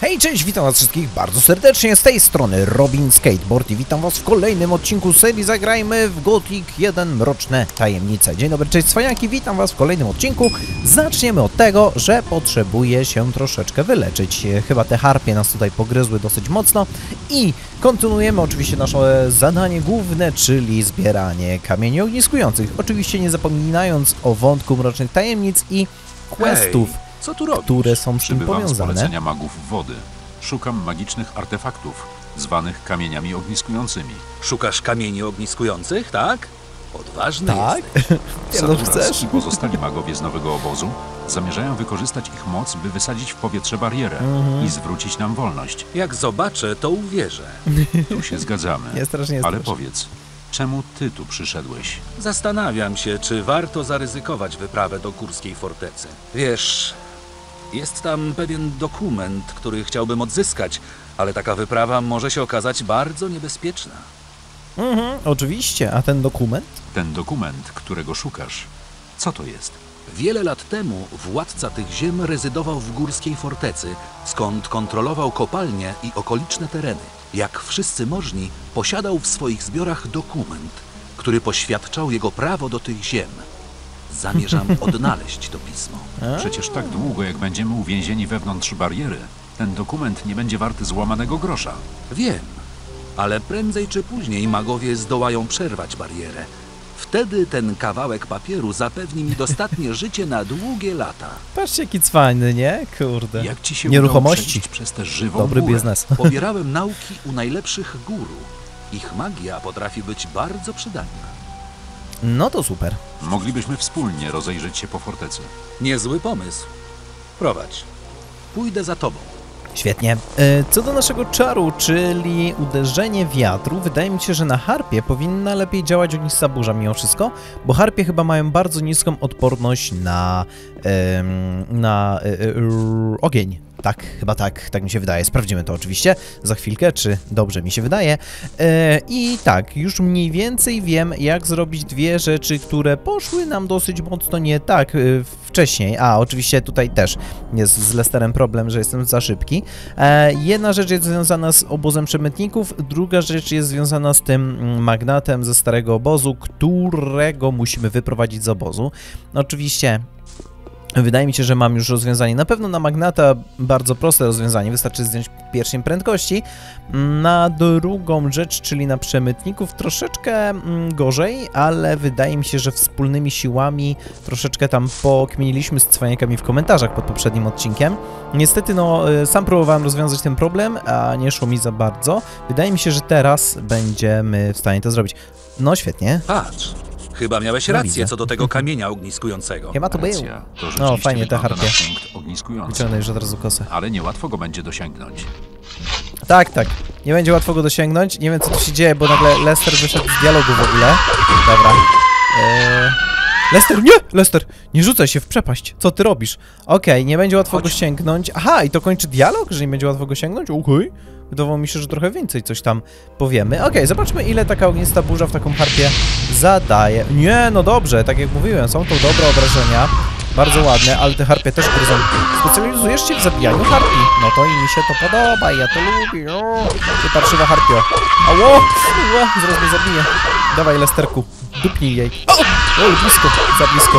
Hej, cześć, witam was wszystkich bardzo serdecznie, z tej strony Robin Skateboard i witam was w kolejnym odcinku serii Zagrajmy w Gothic 1 Mroczne Tajemnice. Dzień dobry, cześć cwaniaki, witam was w kolejnym odcinku. Zaczniemy od tego, że potrzebuję się troszeczkę wyleczyć. Chyba te harpie nas tutaj pogryzły dosyć mocno i kontynuujemy oczywiście nasze zadanie główne, czyli zbieranie kamieni ogniskujących. Oczywiście nie zapominając o wątku Mrocznych Tajemnic i questów. Hej, co tu robisz? Które są z tym Przybywam z powiązane. polecenia magów wody. Szukam magicznych artefaktów, zwanych kamieniami ogniskującymi. Szukasz kamieni ogniskujących, tak? Odważny Tak? jesteś. No Saturas chcesz? i pozostali magowie z nowego obozu zamierzają wykorzystać ich moc, by wysadzić w powietrze barierę i zwrócić nam wolność. Jak zobaczę, to uwierzę. Tu się zgadzamy. Nie, strasznie Ale strasznie. powiedz, czemu ty tu przyszedłeś? Zastanawiam się, czy warto zaryzykować wyprawę do Górskiej Fortecy. Wiesz, jest tam pewien dokument, który chciałbym odzyskać, ale taka wyprawa może się okazać bardzo niebezpieczna. Oczywiście, a ten dokument? Ten dokument, którego szukasz, co to jest? Wiele lat temu władca tych ziem rezydował w Górskiej Fortecy, skąd kontrolował kopalnie i okoliczne tereny. Jak wszyscy możni, posiadał w swoich zbiorach dokument, który poświadczał jego prawo do tych ziem. Zamierzam odnaleźć to pismo. Przecież tak długo, jak będziemy uwięzieni wewnątrz bariery, ten dokument nie będzie warty złamanego grosza. Wiem, ale prędzej czy później magowie zdołają przerwać barierę. Wtedy ten kawałek papieru zapewni mi dostatnie życie na długie lata. Patrzcie, jaki cwany, nie? Kurde. Jak ci się Nieruchomości. udało przejść przez tę żywą Dobry górę? biznes. Pobierałem nauki u najlepszych guru. Ich magia potrafi być bardzo przydatna. No to super. Moglibyśmy wspólnie rozejrzeć się po fortecy. Niezły pomysł. Prowadź. Pójdę za tobą. Świetnie. Co do naszego czaru, czyli uderzenie wiatru, wydaje mi się, że na harpie powinna lepiej działać ognista burza mimo wszystko, bo harpie chyba mają bardzo niską odporność na ogień. Tak, chyba tak mi się wydaje. Sprawdzimy to oczywiście za chwilkę, czy dobrze mi się wydaje. I tak, już mniej więcej wiem, jak zrobić dwie rzeczy, które poszły nam dosyć mocno nie tak wcześniej. A, oczywiście tutaj też jest z Lesterem problem, że jestem za szybki. Jedna rzecz jest związana z obozem przemytników, druga rzecz jest związana z tym magnatem ze starego obozu, którego musimy wyprowadzić z obozu. Oczywiście wydaje mi się, że mam już rozwiązanie. Na pewno na magnata bardzo proste rozwiązanie, wystarczy zdjąć pierścień prędkości. Na drugą rzecz, czyli na przemytników, troszeczkę gorzej, ale wydaje mi się, że wspólnymi siłami troszeczkę tam pokminiliśmy z cwaniakami w komentarzach pod poprzednim odcinkiem. Niestety, no, sam próbowałem rozwiązać ten problem, a nie szło mi za bardzo. Wydaje mi się, że teraz będziemy w stanie to zrobić. No, świetnie. Patrz, chyba miałeś No, rację widzę. co do tego kamienia ogniskującego. Chyba to był. Racja, to No, rzeczywiście fajnie te wygląda harpie. na punkt ogniskujący. Wyciągnę już od razu kosę. Ale niełatwo go będzie dosięgnąć. Tak. Nie będzie łatwo go dosięgnąć. Nie wiem, co tu się dzieje, bo nagle Lester wyszedł z dialogu w ogóle. Dobra. Lester, nie! Lester, nie rzucaj się w przepaść. Co ty robisz? Okej, nie będzie łatwo go sięgnąć. Aha, i to kończy dialog, że nie będzie łatwo go sięgnąć? Okej. Wydawało mi się, że trochę więcej coś tam powiemy. Okej, zobaczmy, ile taka ognista burza w taką harpię zadaje. Nie, no dobrze, tak jak mówiłem, są to dobre obrażenia. Bardzo ładne, ale te harpie też gryzą. Specjalizujesz się w zabijaniu harpi. No to i mi się to podoba, ja to lubię. O, ty parszywa harpio. Ało! Zaraz mnie zabije. Dawaj, Lesterku, dupnij jej. O, blisko, za blisko.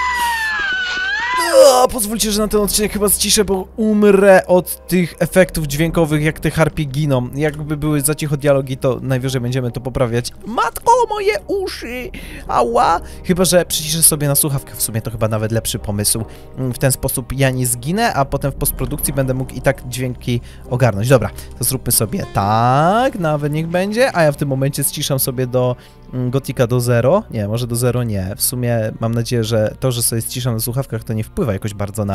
Pozwólcie, że na ten odcinek chyba zciszę, bo umrę od tych efektów dźwiękowych, jak te harpie giną. Jakby były za cicho dialogi, to najwyżej będziemy to poprawiać. Matko, moje uszy! Ała! Chyba że przyciszę sobie na słuchawkę, w sumie to chyba nawet lepszy pomysł. W ten sposób ja nie zginę, a potem w postprodukcji będę mógł i tak dźwięki ogarnąć. Dobra, to zróbmy sobie tak, nawet niech będzie, a ja w tym momencie ściszam sobie do Gothica do 0. Nie, może do 0 nie. W sumie mam nadzieję, że to, że sobie ściszam na słuchawkach, to nie wpływa jakoś bardzo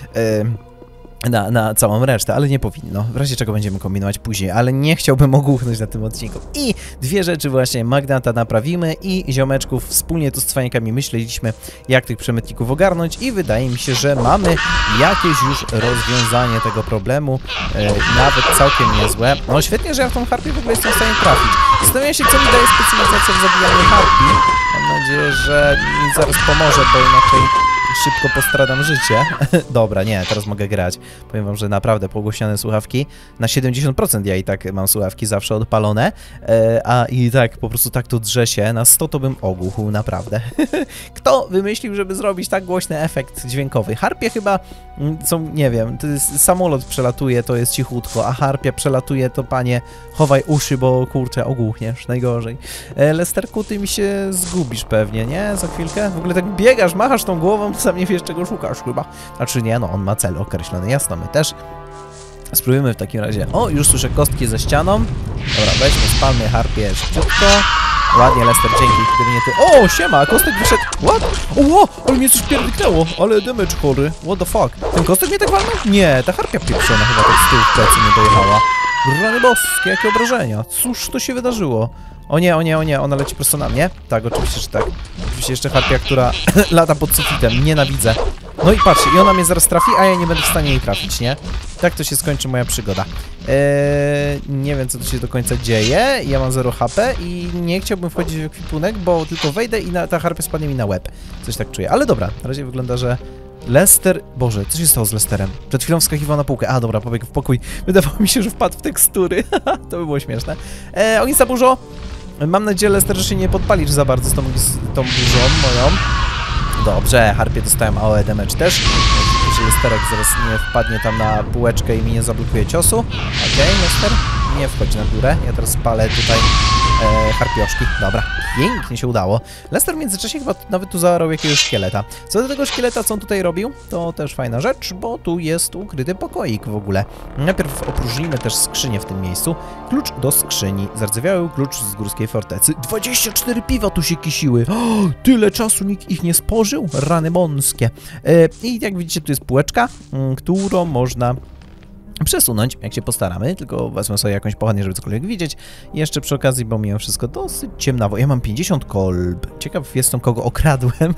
na całą resztę, ale nie powinno. W razie czego będziemy kombinować później, ale nie chciałbym ogłuchnąć na tym odcinku. I dwie rzeczy właśnie magnata naprawimy i ziomeczków wspólnie tu z cwanikami myśleliśmy, jak tych przemytników ogarnąć i wydaje mi się, że mamy jakieś już rozwiązanie tego problemu, nawet całkiem niezłe. No świetnie, że ja w tą harpię w ogóle jestem w stanie trafić. Zastanawiam się, co mi daje specjalizacja w zabijaniu harpi. Mam nadzieję, że mi zaraz pomoże, bo inaczej szybko postradam życie. Dobra, nie, teraz mogę grać. Powiem wam, że naprawdę pogłośniane słuchawki. Na 70% ja i tak mam słuchawki zawsze odpalone. A i tak, po prostu tak to drze się. Na 100 to bym ogłuchł, naprawdę. Kto wymyślił, żeby zrobić tak głośny efekt dźwiękowy? Harpie chyba są, nie wiem, to jest, samolot przelatuje, to jest cichutko, a harpia przelatuje, to panie, chowaj uszy, bo kurczę, ogłuchniesz, najgorzej. Lesterku, ty mi się zgubisz pewnie, nie? Za chwilkę? W ogóle tak biegasz, machasz tą głową, sam nie wiesz, czego szukasz chyba. Znaczy nie, no on ma cel określony, jasno, my też. Spróbujmy w takim razie. O, już słyszę kostki ze ścianą. Dobra, weźmy, spalmy harpię szybciutko. Ładnie, Lester, dzięki, gdyby nie ty... O, siema, kostek wyszedł... What? O, ale mnie coś pierdyknęło, ale damage chory. What the fuck? Ten kostek mnie tak walnął? Nie, ta harpia pieprzona chyba tak z tyłu w plecy nie dojechała. Rany boskie, jakie obrażenia. Cóż to się wydarzyło? O nie, o nie, o nie, ona leci prosto na mnie. Tak, oczywiście, że tak. Oczywiście jeszcze harpia, która lata pod sufitem. Nienawidzę. No i patrzcie, i ona mnie zaraz trafi, a ja nie będę w stanie jej trafić, nie? Tak to się skończy moja przygoda. Nie wiem, co tu się do końca dzieje. Ja mam 0 HP i nie chciałbym wchodzić w ekwipunek, bo tylko wejdę i ta harpia spadnie mi na łeb. Coś tak czuję. Ale dobra, na razie wygląda, że Lester... Boże, co się stało z Lesterem? Przed chwilą wskakiwał na półkę. A, dobra, pobiegł w pokój. Wydawało mi się, że wpadł w tekstury. To by było śmieszne. Ognista burzo. Mam nadzieję, Lester, że się nie podpalisz za bardzo z tą burzą moją. Dobrze, harpie dostałem AOE damage też. Że Lesterek zaraz nie wpadnie tam na półeczkę i mi nie zablokuje ciosu. Okej, Lester, nie wchodź na górę. Ja teraz spalę tutaj harpioszki. Dobra, pięknie się udało. Lester w międzyczasie chyba nawet tu zaorał jakiegoś szkieleta. Co do tego szkieleta, co on tutaj robił, to też fajna rzecz, bo tu jest ukryty pokoik w ogóle. Najpierw opróżnimy też skrzynię w tym miejscu. Klucz do skrzyni. Zardzewiały klucz z górskiej fortecy. 24 piwa tu się kisiły. O, tyle czasu nikt ich nie spożył. Rany mąskie. I jak widzicie, tu jest półeczka, którą można przesunąć, jak się postaramy, tylko wezmę sobie jakąś pochodnię, żeby cokolwiek widzieć. I jeszcze przy okazji, bo miałem wszystko dosyć ciemnawo. Ja mam 50 kolb. Ciekaw jestem, kogo okradłem.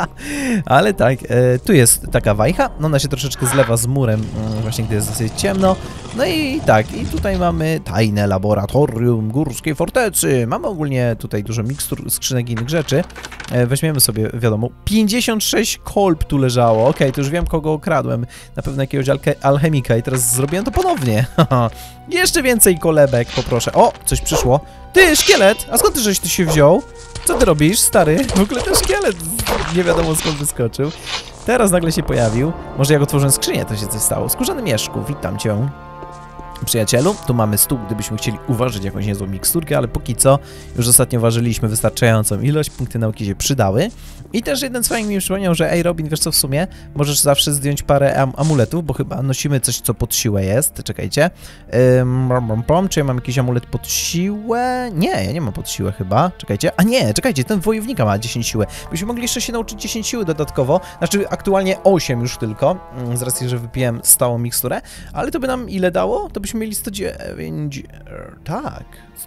Ale tak, tu jest taka wajcha. Ona się troszeczkę zlewa z murem, właśnie gdy jest dosyć ciemno. No i tak, i tutaj mamy tajne laboratorium górskiej fortecy. Mamy ogólnie tutaj dużo mikstur, skrzynek i innych rzeczy. Weźmiemy sobie, wiadomo, 56 kolb tu leżało. Okej, to już wiem, kogo okradłem. Na pewno jakiegoś alchemika i teraz zrobiłem to ponownie. Jeszcze więcej kolebek, poproszę. O, coś przyszło. Ty, szkielet! A skąd ty żeś tu się wziął? Co ty robisz, stary? W ogóle ten szkielet nie wiadomo skąd wyskoczył. Teraz nagle się pojawił. Może jak otworzyłem skrzynię, to się coś stało. Skórzany mieszku, witam cię. Przyjacielu, tu mamy stół, gdybyśmy chcieli uważać jakąś niezłą miksturkę, ale póki co już ostatnio ważyliśmy wystarczającą ilość, punkty nauki się przydały. I też jeden z fajnych mi przypomniał, że ej Robin, wiesz co, w sumie możesz zawsze zdjąć parę amuletów, bo chyba nosimy coś, co pod siłę jest. Czekajcie. Czy ja mam jakiś amulet pod siłę? Nie, ja nie mam pod siłę chyba. Czekajcie. A nie, czekajcie, ten wojownika ma 10 siły. Byśmy mogli jeszcze się nauczyć 10 siły dodatkowo. Znaczy aktualnie 8 już tylko, z racji, że wypiłem stałą miksturę. Ale to by nam ile dało? To byśmy mieli 109... Tak,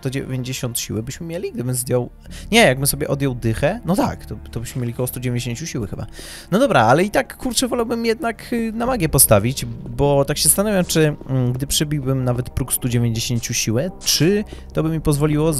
190 siły byśmy mieli, gdybym zdjął... Nie, jakbym sobie odjął dychę, no tak, to byśmy mieli około 190 siły chyba. No dobra, ale i tak, kurczę, wolałbym jednak na magię postawić, bo tak się zastanawiam, czy gdy przebiłbym nawet próg 190 siły, czy to by mi pozwoliło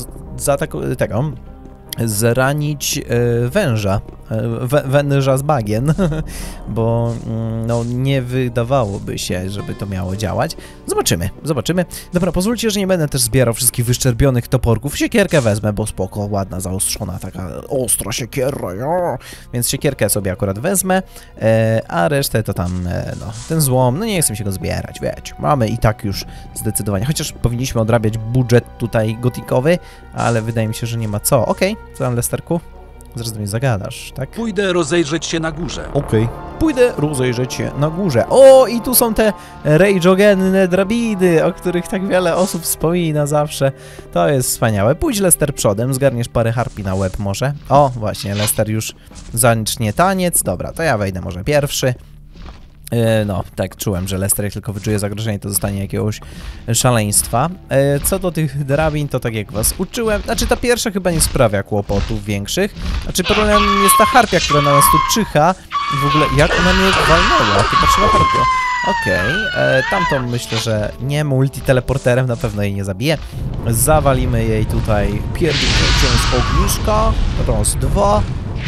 zranić węża, węża z bagien, bo no nie wydawałoby się, żeby to miało działać. Zobaczymy, zobaczymy. Dobra, pozwólcie, że nie będę też zbierał wszystkich wyszczerbionych toporków. Siekierkę wezmę, bo spoko, ładna, zaostrzona, taka ostra siekiera, ja. Więc siekierkę sobie akurat wezmę, a resztę to tam, no, ten złom, no nie chcę się go zbierać, wiecie. Mamy i tak już zdecydowanie, chociaż powinniśmy odrabiać budżet tutaj gotikowy, ale wydaje mi się, że nie ma co. Okej. Co tam, Lesterku? Zaraz do mnie zagadasz, tak? Pójdę rozejrzeć się na górze. Okej. Pójdę rozejrzeć się na górze. O, i tu są te rage'ogenne drabiny, o których tak wiele osób wspomina zawsze. To jest wspaniałe. Pójdź, Lester, przodem, zgarniesz parę harpi na łeb może. O, właśnie, Lester już zacznie taniec. Dobra, to ja wejdę może pierwszy. No, tak, czułem, że Lester jak tylko wyczuje zagrożenie, to zostanie jakiegoś szaleństwa. Co do tych drabin, to tak jak was uczyłem, znaczy ta pierwsza chyba nie sprawia kłopotów większych. Znaczy problem jest ta harpia, która na nas tu czyha. W ogóle, jak ona mnie walnęła? To patrzyła harpia. Okej, tamtą myślę, że nie multiteleporterem, na pewno jej nie zabije. Zawalimy jej tutaj pierdolnięciem z ogniska. Raz, dwa i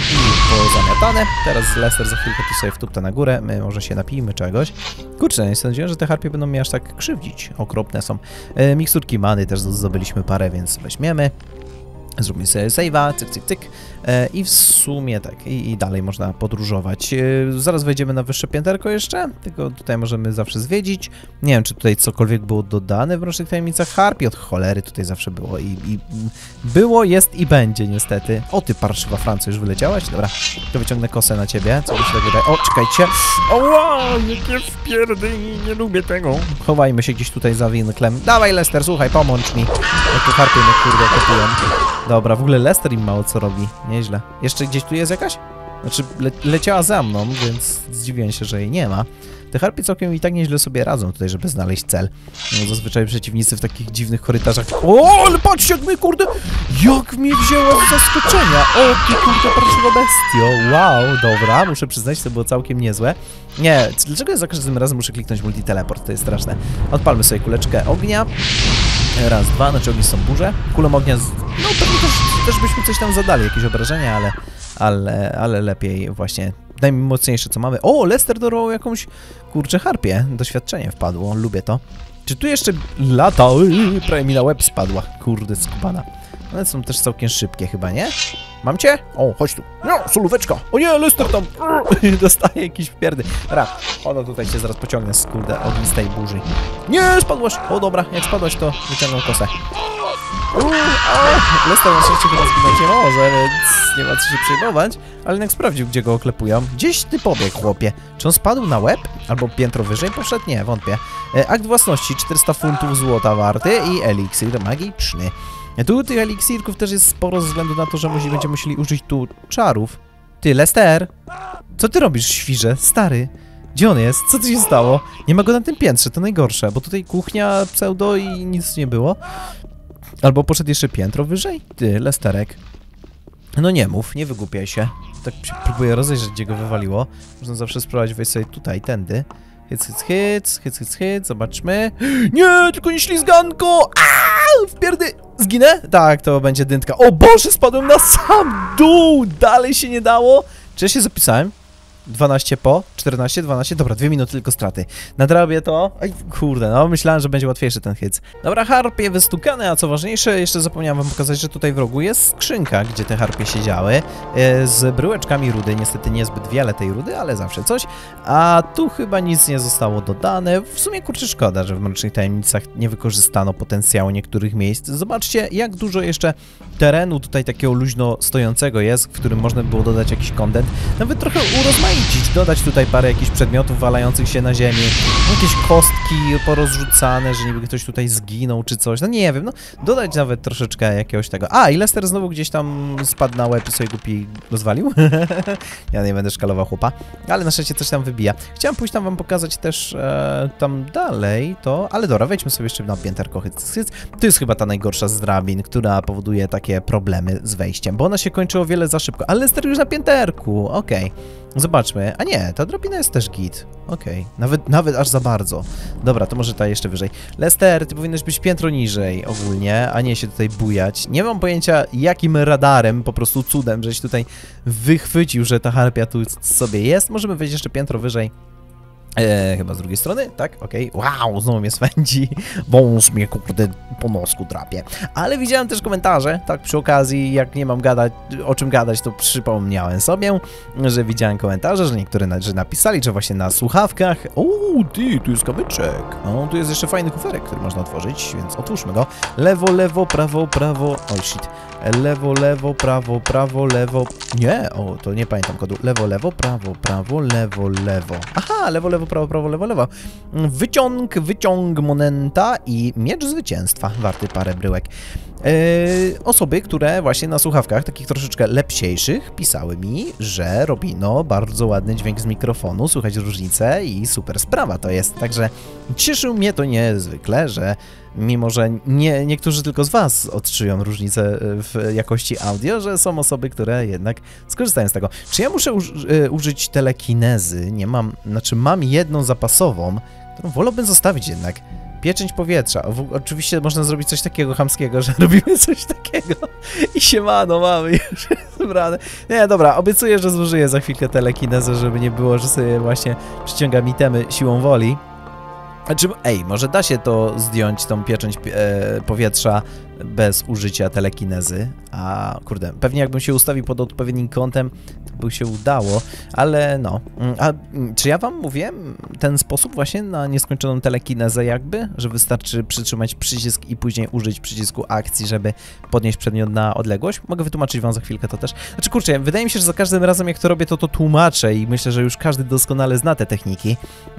pozamiatane. Teraz Lester za chwilkę tu sobie wtupta na górę. My może się napijmy czegoś. Kurczę, nie sądziłem, że te harpie będą mnie aż tak krzywdzić. Okropne są. Miksturki many też zdobyliśmy parę, więc weźmiemy. Zróbmy sobie save'a, cyk, cyk, cyk. I w sumie tak, i dalej można podróżować. Zaraz wejdziemy na wyższe pięterko jeszcze, tylko tutaj możemy zawsze zwiedzić. Nie wiem, czy tutaj cokolwiek było dodane w Mrocznych Tajemnicach Harpii. Od cholery tutaj zawsze było i było, jest i będzie niestety. O, ty parszywa Francja, już wyleciałaś? Dobra, to wyciągnę kosę na ciebie. Co by się tak wydaje? O, czekajcie. O, wow, jakie wpierdy, nie lubię tego. Chowajmy się gdzieś tutaj za winklem. Dawaj, Lester, słuchaj, pomącz mi. Jak tu harpie mnie, kurde, kopiłem. Dobra, w ogóle Lester im mało co robi. Nieźle. Jeszcze gdzieś tu jest jakaś? Znaczy, leciała za mną, więc zdziwiłem się, że jej nie ma. Te harpie całkiem i tak nieźle sobie radzą tutaj, żeby znaleźć cel. No, zazwyczaj przeciwnicy w takich dziwnych korytarzach... O, ale patrzcie, jak mnie, kurde... Jak mnie wzięła z zaskoczenia! O, ty, kurde, parszywa bestio! Wow, dobra, muszę przyznać, to było całkiem niezłe. Nie, dlaczego ja za każdym razem muszę kliknąć multiteleport? To jest straszne. Odpalmy sobie kuleczkę ognia. Raz, dwa, znaczy ognie są burze. Kulą ognia... No, pewnie też byśmy coś tam zadali, jakieś obrażenia, ale lepiej właśnie... Najmocniejsze, co mamy. O, Lester dorwał jakąś, kurczę, harpię. Doświadczenie wpadło, lubię to. Czy tu jeszcze lata? Prawie mi na łeb spadła. Kurde, skubana. One są też całkiem szybkie chyba, nie? Mam cię? O, chodź tu. No, solóweczka. O nie, Lester tam dostaje jakiś wpierdy. Dobra, ono tutaj cię zaraz pociągnę z, kurde, ognistej burzy. Nie, spadłaś. O, dobra, jak spadłaś, to wyciągnę kosę. Lester na szczęście chyba zginąć nie może, więc nie ma co się przejmować. Ale jednak sprawdził, gdzie go oklepują. Gdzieś ty pobiegł, chłopie. Czy on spadł na łeb? Albo piętro wyżej poszedł? Nie, wątpię. Akt własności, 400 funtów złota warty i eliksir magiczny. Tu tych eliksirków też jest sporo ze względu na to, że będziemy musieli użyć tu czarów. Ty, Lester! Co ty robisz, świrze? Stary! Gdzie on jest? Co tu się stało? Nie ma go na tym piętrze, to najgorsze, bo tutaj kuchnia, pseudo i nic nie było. Albo poszedł jeszcze piętro wyżej? Ty, Lesterek. No nie mów, nie wygłupiaj się. Tak się próbuję rozejrzeć, gdzie go wywaliło. Można zawsze spróbować wejść sobie tutaj, tędy. Hyc, zobaczmy. Nie, tylko nie ślizganko! Aaaa, wpierdy! Zginę? Tak, to będzie dyntka. O Boże, spadłem na sam dół! Dalej się nie dało? Czy ja się zapisałem? 12 po, 14, 12, dobra, 2 minuty tylko straty. Nadrabię to. Aj, kurde, no myślałem, że będzie łatwiejszy ten hyc. Dobra, harpie wystukane, a co ważniejsze, jeszcze zapomniałem wam pokazać, że tutaj w rogu jest skrzynka, gdzie te harpie siedziały, z bryłeczkami rudy, niestety niezbyt wiele tej rudy, ale zawsze coś. A tu chyba nic nie zostało dodane. W sumie, kurczę, szkoda, że w Mrocznych Tajemnicach nie wykorzystano potencjału niektórych miejsc. Zobaczcie, jak dużo jeszcze terenu tutaj takiego luźno stojącego jest, w którym można było dodać jakiś content. Nawet trochę urozmaicić, dodać tutaj parę jakichś przedmiotów walających się na ziemi, jakieś kostki porozrzucane, że niby ktoś tutaj zginął czy coś, no nie wiem, no dodać nawet troszeczkę jakiegoś tego. A, i Lester znowu gdzieś tam spadł na łeb i sobie głupi rozwalił. Ja nie będę szkalował chłopa, ale na szczęście coś tam wybija. Chciałem pójść tam wam pokazać też tam dalej to, ale dobra, wejdźmy sobie jeszcze na pięterko. To jest chyba ta najgorsza z drabin, która powoduje takie problemy z wejściem, bo ona się kończy o wiele za szybko, ale Lester już na pięterku, okej. Zobaczmy. A nie, ta drabina jest też git. Okej. Nawet aż za bardzo. Dobra, to może ta jeszcze wyżej. Lester, ty powinieneś być piętro niżej ogólnie, a nie się tutaj bujać. Nie mam pojęcia, jakim radarem, po prostu cudem, żeś tutaj wychwycił, że ta harpia tu sobie jest. Możemy wejść jeszcze piętro wyżej. Chyba z drugiej strony, tak? Okej. Wow, znowu mnie swędzi. Wąs mnie, kurde, po nosku drapie. Ale widziałem też komentarze, tak przy okazji, jak nie mam gadać, o czym gadać, to przypomniałem sobie, że widziałem komentarze, że niektóre napisali, że właśnie na słuchawkach... O, ty, tu jest kamyczek. No, tu jest jeszcze fajny kuferek, który można otworzyć, więc otwórzmy go. Lewo, prawo... Oj, shit. Lewo, prawo, lewo... Nie, o, to nie pamiętam kodu. Lewo, prawo, lewo. Aha, lewo, prawo, lewo. Wyciąg moneta i miecz zwycięstwa, warty parę bryłek. Osoby, które właśnie na słuchawkach, takich troszeczkę lepsiejszych, pisały mi, że robi no bardzo ładny dźwięk z mikrofonu, słychać różnicę i super sprawa to jest. Także cieszył mnie to niezwykle, że mimo, że niektórzy tylko z was odczują różnicę w jakości audio, że są osoby, które jednak skorzystają z tego. Czy ja muszę użyć telekinezy? Nie mam, znaczy mam jedną zapasową, którą wolałbym zostawić jednak. Pieczęć powietrza. Oczywiście można zrobić coś takiego chamskiego, że robimy coś takiego i siemano, mamy już Dobra, nie, dobra, obiecuję, że zużyję za chwilkę telekinezę, żeby nie było, że sobie właśnie przyciągam itemy siłą woli. Znaczy, ej, może da się to zdjąć, tą pieczęć powietrza bez użycia telekinezy, a kurde, pewnie jakbym się ustawił pod odpowiednim kątem, to by się udało, ale no. A czy ja wam mówiłem ten sposób właśnie na nieskończoną telekinezę jakby, że wystarczy przytrzymać przycisk i później użyć przycisku akcji, żeby podnieść przedmiot na odległość? Mogę wytłumaczyć wam za chwilkę to też. Znaczy, kurczę, wydaje mi się, że za każdym razem jak to robię, to tłumaczę i myślę, że już każdy doskonale zna te techniki,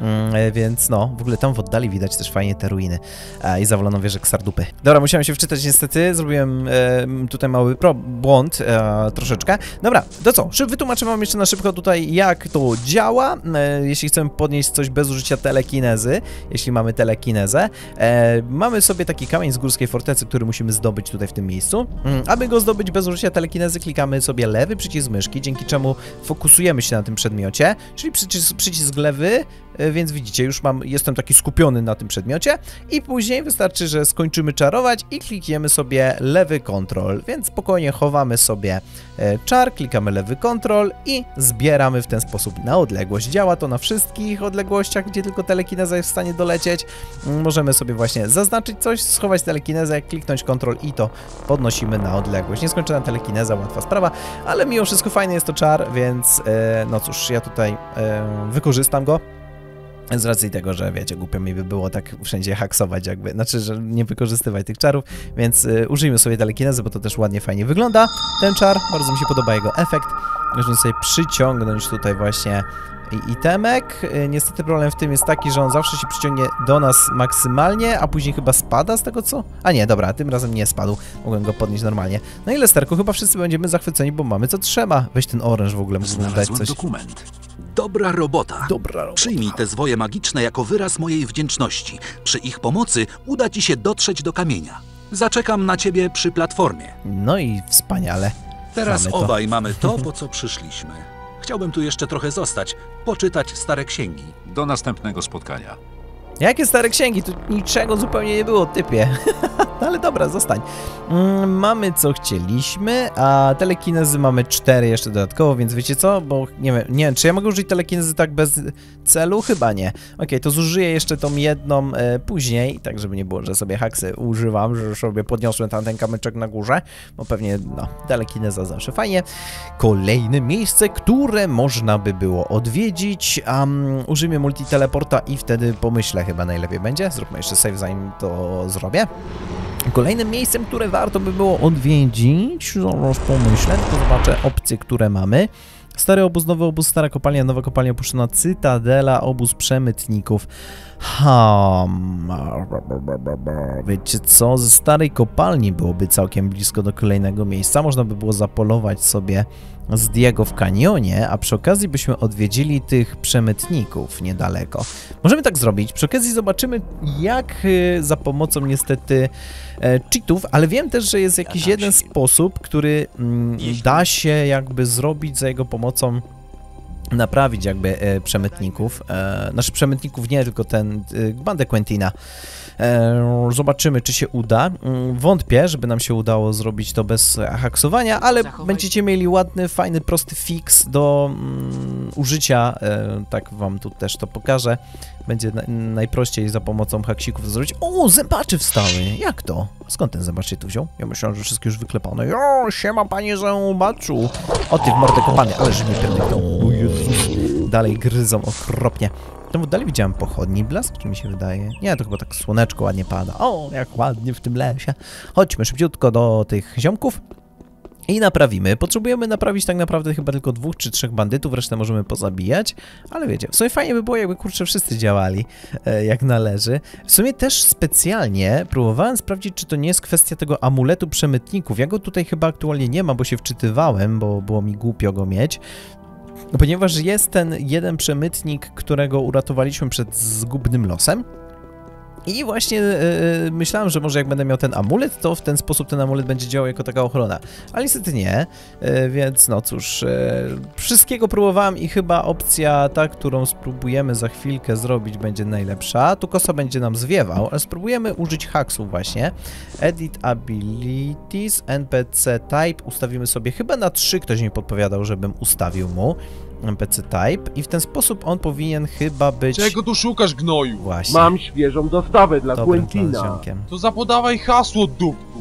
więc no, w ogóle tam w oddali widać też fajnie te ruiny i zawaloną wieżę Ksardupy. Dobra, musiałem się wczytać niestety, zrobiłem tutaj mały błąd troszeczkę. Dobra, to co? Wytłumaczę wam jeszcze na szybko tutaj, jak to działa, jeśli chcemy podnieść coś bez użycia telekinezy, jeśli mamy telekinezę. Mamy sobie taki kamień z górskiej fortecy, który musimy zdobyć tutaj w tym miejscu. Aby go zdobyć bez użycia telekinezy, klikamy sobie lewy przycisk myszki, dzięki czemu fokusujemy się na tym przedmiocie, czyli przycisk lewy, więc widzicie, już jestem taki skupiony na tym przedmiocie i później wystarczy, że skończymy czarować i klikniemy sobie lewy kontrol, więc spokojnie chowamy sobie czar, klikamy lewy kontrol i zbieramy w ten sposób na odległość. Działa to na wszystkich odległościach, gdzie tylko telekineza jest w stanie dolecieć. Możemy sobie właśnie zaznaczyć coś, schować telekinezę, kliknąć kontrol i to podnosimy na odległość. Nieskończona telekineza, łatwa sprawa, ale mimo wszystko fajny jest to czar, więc no cóż, ja tutaj wykorzystam go. Z racji tego, że wiecie, głupio mi by było tak wszędzie haksować jakby, znaczy, że nie wykorzystywać tych czarów, więc użyjmy sobie telekinezy, bo to też ładnie, fajnie wygląda ten czar, bardzo mi się podoba jego efekt. Możemy sobie przyciągnąć tutaj właśnie itemek. Niestety problem w tym jest taki, że on zawsze się przyciągnie do nas maksymalnie, a później chyba spada z tego co? A nie, dobra, tym razem nie spadł, mogłem go podnieść normalnie. No i Lesterku, chyba wszyscy będziemy zachwyceni, bo mamy co trzeba. Weź ten oręż w ogóle, musimy dać coś. Dokument. Dobra robota. Dobra robota. Przyjmij te zwoje magiczne jako wyraz mojej wdzięczności. Przy ich pomocy uda ci się dotrzeć do kamienia. Zaczekam na ciebie przy platformie. No i wspaniale. Teraz obaj mamy to, po co przyszliśmy. Chciałbym tu jeszcze trochę zostać, poczytać stare księgi. Do następnego spotkania. Jakie stare księgi? Tu niczego zupełnie nie było, typie. No ale dobra, zostań. Mamy co chcieliśmy, a telekinezy mamy 4 jeszcze dodatkowo, więc wiecie co? Bo nie wiem, czy ja mogę użyć telekinezy tak bez celu? Chyba nie. Okej, to zużyję jeszcze tą jedną później, tak żeby nie było, że sobie haksy używam, że sobie podniosłem ten kamyczek na górze, bo pewnie, no, telekineza zawsze fajnie. Kolejne miejsce, które można by było odwiedzić, użyjmy multiteleporta i wtedy pomyślę, chyba najlepiej będzie. Zróbmy jeszcze save, zanim to zrobię. Kolejnym miejscem, które warto by było odwiedzić, zaraz pomyślę, to zobaczę opcje, które mamy. Stary obóz, nowy obóz, stara kopalnia, nowa kopalnia opuszczona, cytadela, obóz przemytników. Wiecie co, ze starej kopalni byłoby całkiem blisko do kolejnego miejsca. Można by było zapolować sobie z Diego w kanionie, a przy okazji byśmy odwiedzili tych przemytników niedaleko. Możemy tak zrobić. Przy okazji zobaczymy, jak za pomocą niestety cheatów, ale wiem też, że jest jakiś jeden sposób, który da się jakby zrobić za jego pomocą, naprawić jakby przemytników, znaczy przemytników nie, tylko ten bandę Quentina. Zobaczymy, czy się uda. Wątpię, żeby nam się udało zrobić to bez haksowania, ale będziecie mieli ładny, fajny, prosty fix do użycia. Tak wam tu też to pokażę. Będzie najprościej za pomocą haksików to zrobić. O, zębaczy wstały! Jak to? Skąd ten zębacz się tu wziął? Ja myślałem, że wszystkie już wyklepane. O, siema panie zębaczu! O, ty w mordę kopany, ale że mnie pierdolą. O Jezus. Dalej gryzą okropnie. Tam w oddali widziałem pochodni blask, czy mi się wydaje? Nie, to chyba tak słoneczko ładnie pada. O, jak ładnie w tym lesie. Chodźmy szybciutko do tych ziomków i naprawimy. Potrzebujemy naprawić tak naprawdę chyba tylko 2 czy 3 bandytów, resztę możemy pozabijać. Ale wiecie, w sumie fajnie by było, jakby kurczę wszyscy działali jak należy. W sumie też specjalnie próbowałem sprawdzić, czy to nie jest kwestia tego amuletu przemytników. Ja go tutaj chyba aktualnie nie ma, bo się wczytywałem, bo było mi głupio go mieć. Ponieważ jest ten jeden przemytnik, którego uratowaliśmy przed zgubnym losem. I właśnie myślałem, że może jak będę miał ten amulet, to w ten sposób ten amulet będzie działał jako taka ochrona. Ale niestety nie, więc no cóż, wszystkiego próbowałem i chyba opcja ta, którą spróbujemy za chwilkę zrobić, będzie najlepsza. Tu Kosa będzie nam zwiewał, ale spróbujemy użyć hacksów właśnie. Edit Abilities, NPC Type, ustawimy sobie chyba na 3, ktoś mi podpowiadał, żebym ustawił mu. NPC Type i w ten sposób on powinien chyba być... Czego tu szukasz, gnoju? Właśnie. Mam świeżą dostawę dla Dobrym Quentina. ziomkiem. To zapodawaj hasło, dupku.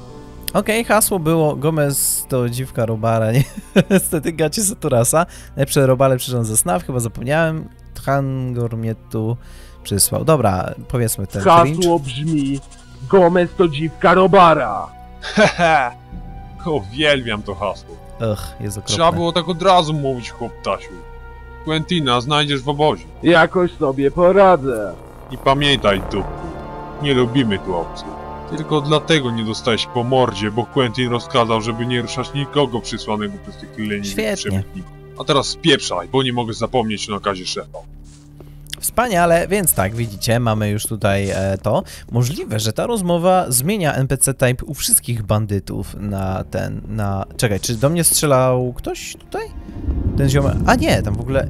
Okej, hasło było Gomez to dziwka Robara, nie? Niestety gacie Saturasa. Najlepsze robale przyszedł ze sna, chyba zapomniałem. Tangor mnie tu przysłał. Dobra, powiedzmy ten cringe. Hasło brzmi: Gomez to dziwka Robara. Hehe. Uwielbiam to hasło. Jest okropne. Trzeba było tak od razu mówić, chłoptasiu. Quentina znajdziesz w obozie. Jakoś sobie poradzę. I pamiętaj, dupku, nie lubimy tu obcych. Tylko dlatego nie dostałeś po mordzie, bo Quentin rozkazał, żeby nie ruszać nikogo przysłanego przez tych leniwych Świetnie. przemytników. A teraz spieprzaj, bo nie mogę zapomnieć o nakazie szefa. Wspaniale, więc tak, widzicie, mamy już tutaj to. Możliwe, że ta rozmowa zmienia NPC type u wszystkich bandytów na... Czekaj, czy do mnie strzelał ktoś tutaj? Ten ziomek... A nie, tam w ogóle...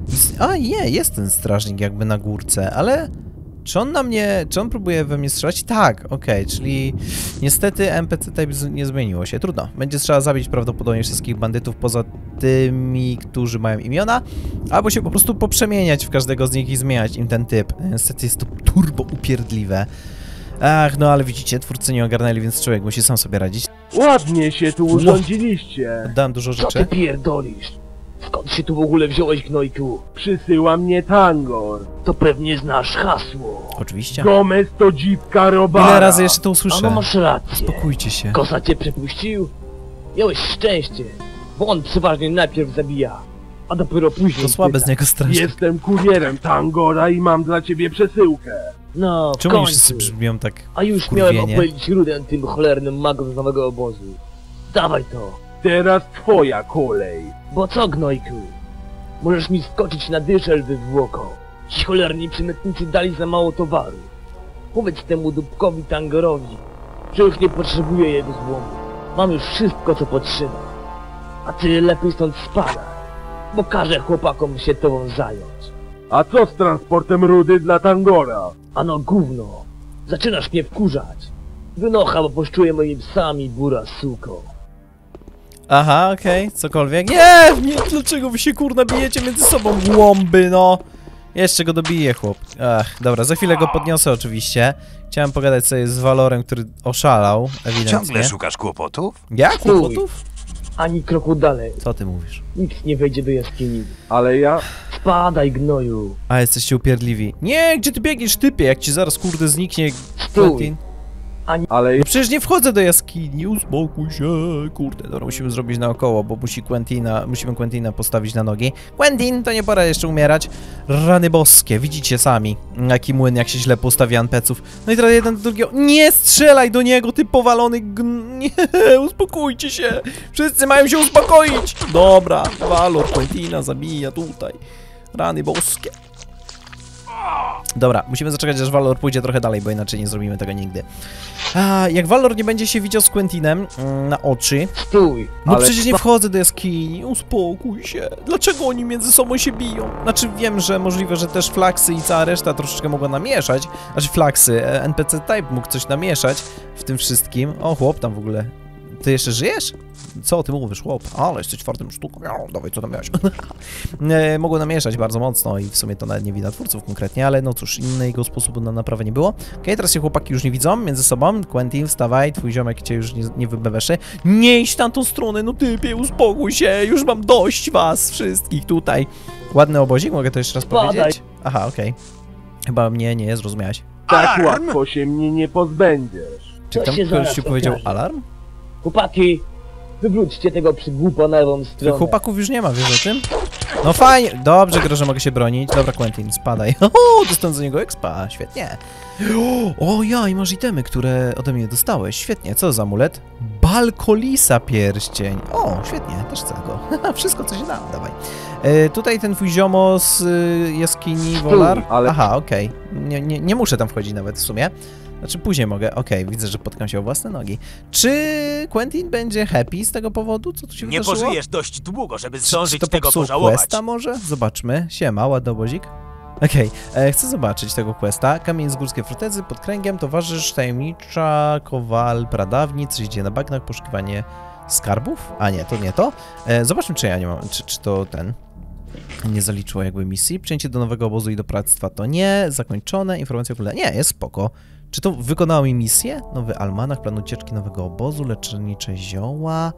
jest ten strażnik jakby na górce, ale... Czy on na mnie... Czy on próbuje we mnie strzelać? Tak, okej, czyli... Niestety NPC type nie zmieniło się. Trudno. Będzie trzeba zabić prawdopodobnie wszystkich bandytów poza tymi, którzy mają imiona, albo się po prostu poprzemieniać w każdego z nich i zmieniać im ten typ. Niestety jest to turbo upierdliwe. Ach, no ale widzicie, twórcy nie ogarnęli, więc człowiek musi sam sobie radzić. Ładnie się tu urządziliście. Oddałem dużo Co ty rzeczy. pierdolisz? Skąd się tu w ogóle wziąłeś, gnojku? Przysyła mnie Tangor. To pewnie znasz hasło. Oczywiście. Gomez to dziwka Robara. Ile razy jeszcze to A usłyszę? no masz rację. Spokójcie się. Kosa cię przepuścił? Miałeś szczęście, bo on przeważnie najpierw zabija, a dopiero później To słabe pyta. z niego strasznie. Jestem kurierem Tangora i mam dla ciebie przesyłkę. No, w Czemu oni końcu. wszyscy brzmią tak A już miałem wkurwienie? opylić rudę tym cholernym magom z nowego obozu. Dawaj to, Teraz twoja kolej. bo co, gnojku? Możesz mi skoczyć na dyszel, wywłoko. Ci cholerni przemytnicy dali za mało towaru. Powiedz temu dupkowi Tangorowi, że już nie potrzebuję jego złomu. Mam już wszystko, co potrzeba. A ty lepiej stąd spadaj, bo każę chłopakom się tobą zająć. A co z transportem rudy dla Tangora? Ano gówno, zaczynasz mnie wkurzać. Wynocha, bo poszczuję moimi psami, bura suko. Aha, okej, cokolwiek. Nie, dlaczego wy się kurna bijecie między sobą, głąby, no. Jeszcze go dobiję, chłop. Ach, dobra, za chwilę go podniosę oczywiście. Chciałem pogadać sobie z Valorem, który oszalał, ewidentnie. Ciągle szukasz kłopotów? Ja? Stój. Kłopotów? Ani kroku dalej, Co ty mówisz? nikt nie wejdzie do jaskini. Ale ja... Spadaj, gnoju. A, jesteście upierdliwi. Nie, gdzie ty biegniesz, typie, jak ci zaraz kurde zniknie Stój. Quentin. Ale No przecież nie wchodzę do jaskini, uspokój się, kurde, dobra, musimy zrobić naokoło, bo musimy Quentina postawić na nogi. Quentin, to nie pora jeszcze umierać. Rany boskie, widzicie sami, jaki młyn, jak się źle postawia NPC-ów. No i teraz jeden do drugiego, nie strzelaj do niego, ty powalony nie, uspokójcie się, wszyscy mają się uspokoić. Dobra, Valor Quentina zabija tutaj, rany boskie. Dobra, musimy zaczekać, aż Valor pójdzie trochę dalej, bo inaczej nie zrobimy tego nigdy. A, jak Valor nie będzie się widział z Quentinem na oczy... Stój. No Ale- przecież nie wchodzę do jaskini, uspokój się. Dlaczego oni między sobą się biją? Znaczy wiem, że możliwe, że też Flaxy i cała reszta troszeczkę mogła namieszać. Znaczy Flaxy, NPC Type mógł coś namieszać w tym wszystkim. O, chłop tam w ogóle. Ty jeszcze żyjesz? Co ty mówisz, chłop? Ale jesteś twardym sztuką. Dawaj, co tam miałeś? Mogło namieszać bardzo mocno i w sumie to nawet nie wina twórców konkretnie, ale no cóż, innego sposobu na naprawę nie było. Okej, teraz się chłopaki już nie widzą między sobą. Quentin, wstawaj, twój ziomek cię już nie wybeweszy. Nie idź w tamtą stronę, no typie, uspokój się, już mam dość was wszystkich tutaj. Ładny obozik, mogę to jeszcze raz Spadaj. powiedzieć? Aha, okej. Chyba mnie nie zrozumiałeś. tak łatwo się mnie nie pozbędziesz. Czy To tam się ktoś zaraz ci powiedział okaże. alarm? Chłopaki, wywróćcie tego przygłupa na lewą stronę. Chłopaków już nie ma, wiesz o tym? No fajnie, dobrze, Gro, że mogę się bronić. Dobra, Quentin, spadaj. Dostałem za niego expa, świetnie. O ja, i masz itemy, które ode mnie dostałeś, świetnie. Co za amulet? Balkolisa pierścień. O, świetnie, też chcę go. Wszystko, co się da, dawaj. Tutaj ten twój ziomo z jaskini Wolar. ale... Aha, okej. Nie muszę tam wchodzić nawet w sumie. Znaczy później mogę. Okej, widzę, że potkam się o własne nogi. Czy Quentin będzie happy z tego powodu? Co tu się wydarzyło? Nie pożyjesz dość długo, żeby Czy zdążyć to tego popsuł pożałować. questa może? Zobaczmy. Siema, ładny obozik. Okej, chcę zobaczyć tego questa. Kamień z górskiej fortecy, pod kręgiem, towarzysz, tajemnicza, kowal, pradawnic, coś dzieje na bagnach, poszukiwanie skarbów? A nie, to nie to. Zobaczmy, czy ja nie mam, czy to ten nie zaliczyło jakby misji. Przyjęcie do nowego obozu i do bractwa to nie. Zakończone, informacja ogólna. Nie, jest spoko. Czy to wykonało mi misję? Nowy almanach, plan ucieczki nowego obozu, lecznicze zioła.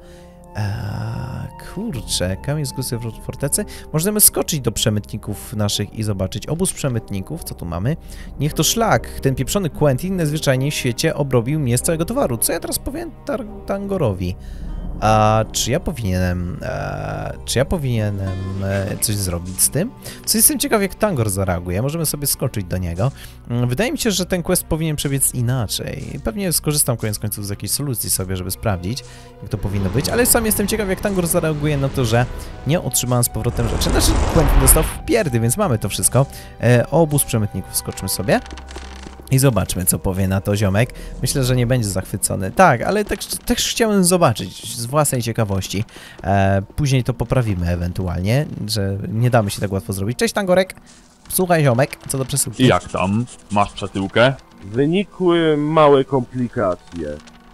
Kurczę, kamień z górskiej fortecy. Możemy skoczyć do przemytników naszych i zobaczyć. Obóz przemytników, co tu mamy? Niech to szlak. Ten pieprzony Quentin najzwyczajniej w świecie obrobił mnie z całego towaru. Co ja teraz powiem Tangorowi? Czy ja powinienem coś zrobić z tym? Co jestem ciekaw, jak Tangor zareaguje. Możemy sobie skoczyć do niego. Wydaje mi się, że ten quest powinien przebiec inaczej. Pewnie skorzystam koniec końców z jakiejś solucji sobie, żeby sprawdzić, jak to powinno być, ale sam jestem ciekaw, jak Tangor zareaguje na to, że nie otrzymałem z powrotem rzeczy. Znaczy, Quentin dostał w pierdy, więc mamy to wszystko. Obóz przemytników skoczmy sobie. I zobaczmy, co powie na to ziomek. Myślę, że nie będzie zachwycony. Tak, ale też chciałem zobaczyć z własnej ciekawości. Później to poprawimy ewentualnie, że nie damy się tak łatwo zrobić. Cześć, Tangorek! Słuchaj, ziomek, co do przesyłki. I jak tam? Masz przesyłkę? Wynikły małe komplikacje.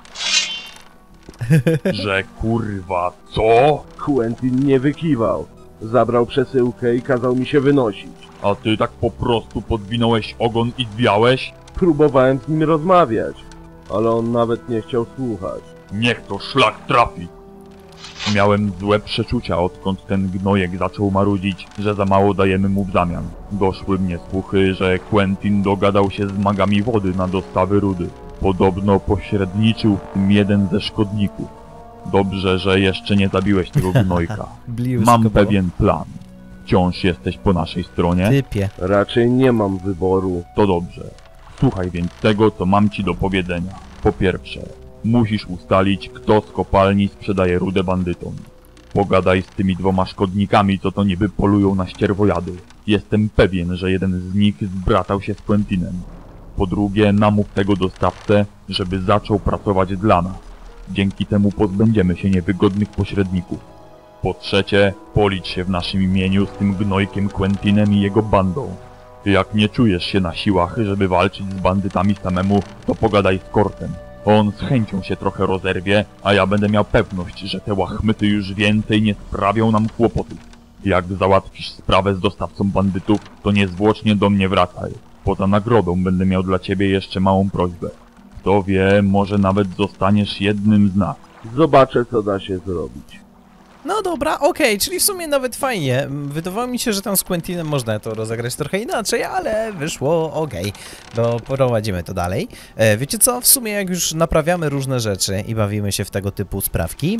Że kurwa, co? Quentin nie wykiwał. Zabrał przesyłkę i kazał mi się wynosić. A ty tak po prostu podwinąłeś ogon i zwiałeś? Próbowałem z nim rozmawiać, ale on nawet nie chciał słuchać. Niech to szlak trafi. Miałem złe przeczucia, odkąd ten gnojek zaczął marudzić, że za mało dajemy mu w zamian. Doszły mnie słuchy, że Quentin dogadał się z magami wody na dostawy rudy. Podobno pośredniczył w tym jeden ze szkodników. Dobrze, że jeszcze nie zabiłeś tego gnojka. Mam pewien plan. Wciąż jesteś po naszej stronie? Typie. Raczej nie mam wyboru. To dobrze. Słuchaj więc tego, co mam ci do powiedzenia. Po pierwsze, musisz ustalić, kto z kopalni sprzedaje rudę bandytom. Pogadaj z tymi dwoma szkodnikami, co to niby polują na ścierwojady. Jestem pewien, że jeden z nich zbratał się z Quentinem. Po drugie, namów tego dostawcę, żeby zaczął pracować dla nas. Dzięki temu pozbędziemy się niewygodnych pośredników. Po trzecie, policz się w naszym imieniu z tym gnojkiem Quentinem i jego bandą. Jak nie czujesz się na siłach, żeby walczyć z bandytami samemu, to pogadaj z Kortem. On z chęcią się trochę rozerwie, a ja będę miał pewność, że te łachmyty już więcej nie sprawią nam kłopotów. Jak załatwisz sprawę z dostawcą bandytów, to niezwłocznie do mnie wracaj. Poza nagrodą będę miał dla ciebie jeszcze małą prośbę. Kto wie, może nawet zostaniesz jednym z nas. Zobaczę, co da się zrobić. No dobra, okej, czyli w sumie nawet fajnie. Wydawało mi się, że tam z Quentinem można to rozegrać trochę inaczej, ale wyszło okej. To prowadzimy to dalej. Wiecie co, w sumie jak już naprawiamy różne rzeczy i bawimy się w tego typu sprawki,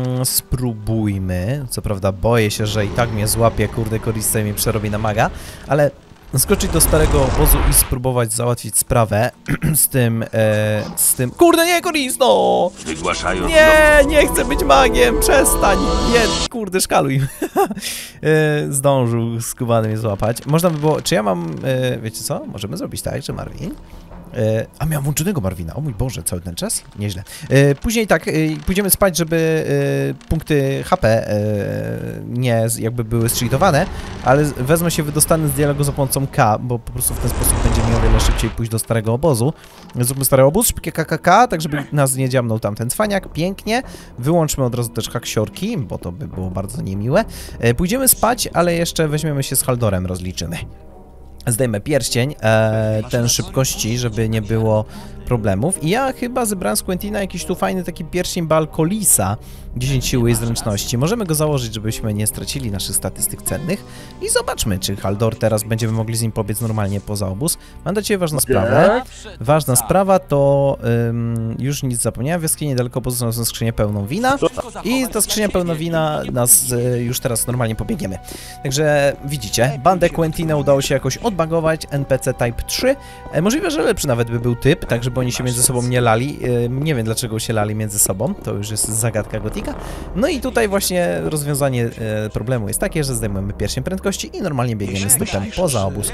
spróbujmy. Co prawda boję się, że i tak mnie złapie, kurde, Koriste mi przerobi na maga, ale skoczyć do starego obozu i spróbować załatwić sprawę z tym... Kurde, nie, Koristo! Wygłaszają Nie chcę być magiem, przestań! Nie, kurde, szkaluj. Zdążył skubany mnie złapać. Można by było... Czy ja mam... wiecie co? Możemy zrobić tak, że Marvin... A miałem włączonego Marvina, o mój Boże, cały ten czas? Nieźle. Później tak, pójdziemy spać, żeby punkty HP nie jakby były streetowane, ale wezmę się wydostany z dialogu za pomocą K, bo po prostu w ten sposób będzie mi o wiele szybciej pójść do starego obozu. Zróbmy stary obóz, szybkie KKK, tak żeby nas nie dziamnął tamten cwaniak, pięknie. Wyłączmy od razu też haksiorki, bo to by było bardzo niemiłe. Pójdziemy spać, ale jeszcze weźmiemy się z Haldorem, rozliczymy. Zdejmę pierścień, ten szybkości, żeby nie było problemów. I ja chyba zebrałem z Quentina jakiś tu fajny taki pierścień Balkolisa, 10 siły i zręczności. Możemy go założyć, żebyśmy nie stracili naszych statystyk cennych. I zobaczmy, czy Haldor teraz będziemy mogli z nim pobiec normalnie poza obóz. Mam do ciebie ważną sprawę. Ważna sprawa to... już nic zapomniałem, w jaskini niedaleko obozu są skrzynię pełną wina. I ta skrzynia pełna wina nas już teraz normalnie pobiegniemy. Także widzicie, bandę Quentina udało się jakoś odbagować, NPC Type 3. Możliwe, że lepszy nawet by był typ, tak żeby żeby oni się między sobą nie lali. Nie wiem, dlaczego się lali między sobą, to już jest zagadka Gotika. No i tutaj właśnie rozwiązanie problemu jest takie, że zdejmujemy pierścień prędkości i normalnie biegniemy stopem poza obóz.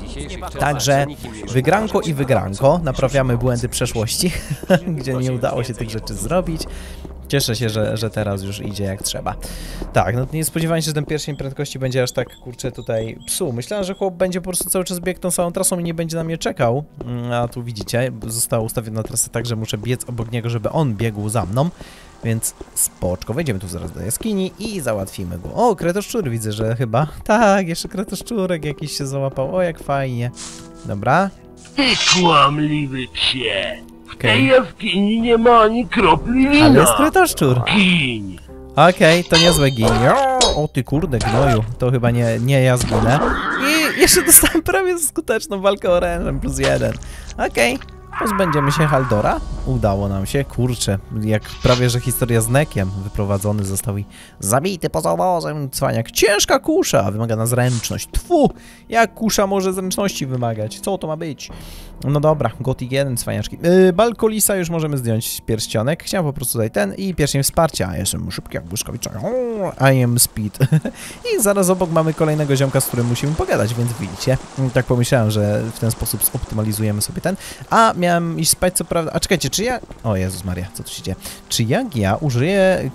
Także wygranko i wygranko, naprawiamy błędy przeszłości, gdzie nie udało się tych rzeczy zrobić. Cieszę się, że teraz już idzie jak trzeba. Tak, no nie spodziewałem się, że ten pierścień prędkości będzie aż tak, kurczę, tutaj psuł. Myślałem, że chłop będzie po prostu cały czas biegł tą samą trasą i nie będzie na mnie czekał. A tu widzicie, została ustawiona trasa tak, że muszę biec obok niego, żeby on biegł za mną. Więc spoczko, wejdziemy tu zaraz do jaskini i załatwimy go. O, kretoszczur widzę, że chyba. Tak, jeszcze kretoszczurek jakiś się załapał. O, jak fajnie. Dobra. Ty kłamliwy psie! W tej jaskini nie ma ani kropli wina! Ale jest kretoszczur. Giń! Okej, to niezłe ginie. O ty kurde gnoju, to chyba nie ja zginę. I jeszcze dostałem prawie skuteczną walkę orężem +1. Okej, pozbędziemy się Haldora. Udało nam się, kurczę, jak prawie że historia z Nekiem. Wyprowadzony został i zabity poza obozem. Cwaniak, ciężka kusza, wymaga na zręczność. Tfu, jak kusza może zręczności wymagać? Co to ma być? No dobra, Gothic 1, cwaniaczki. Balkolisa już możemy zdjąć pierścionek. Chciałem po prostu tutaj ten i pierścień wsparcia. Jestem szybki jak błyskawica. I am speed. I zaraz obok mamy kolejnego ziomka, z którym musimy pogadać, więc widzicie. Tak pomyślałem, że w ten sposób zoptymalizujemy sobie ten. A miałem iść spać, co prawda. A czekajcie, czy ja... O Jezus Maria, co tu się dzieje? Czy jak ja użyję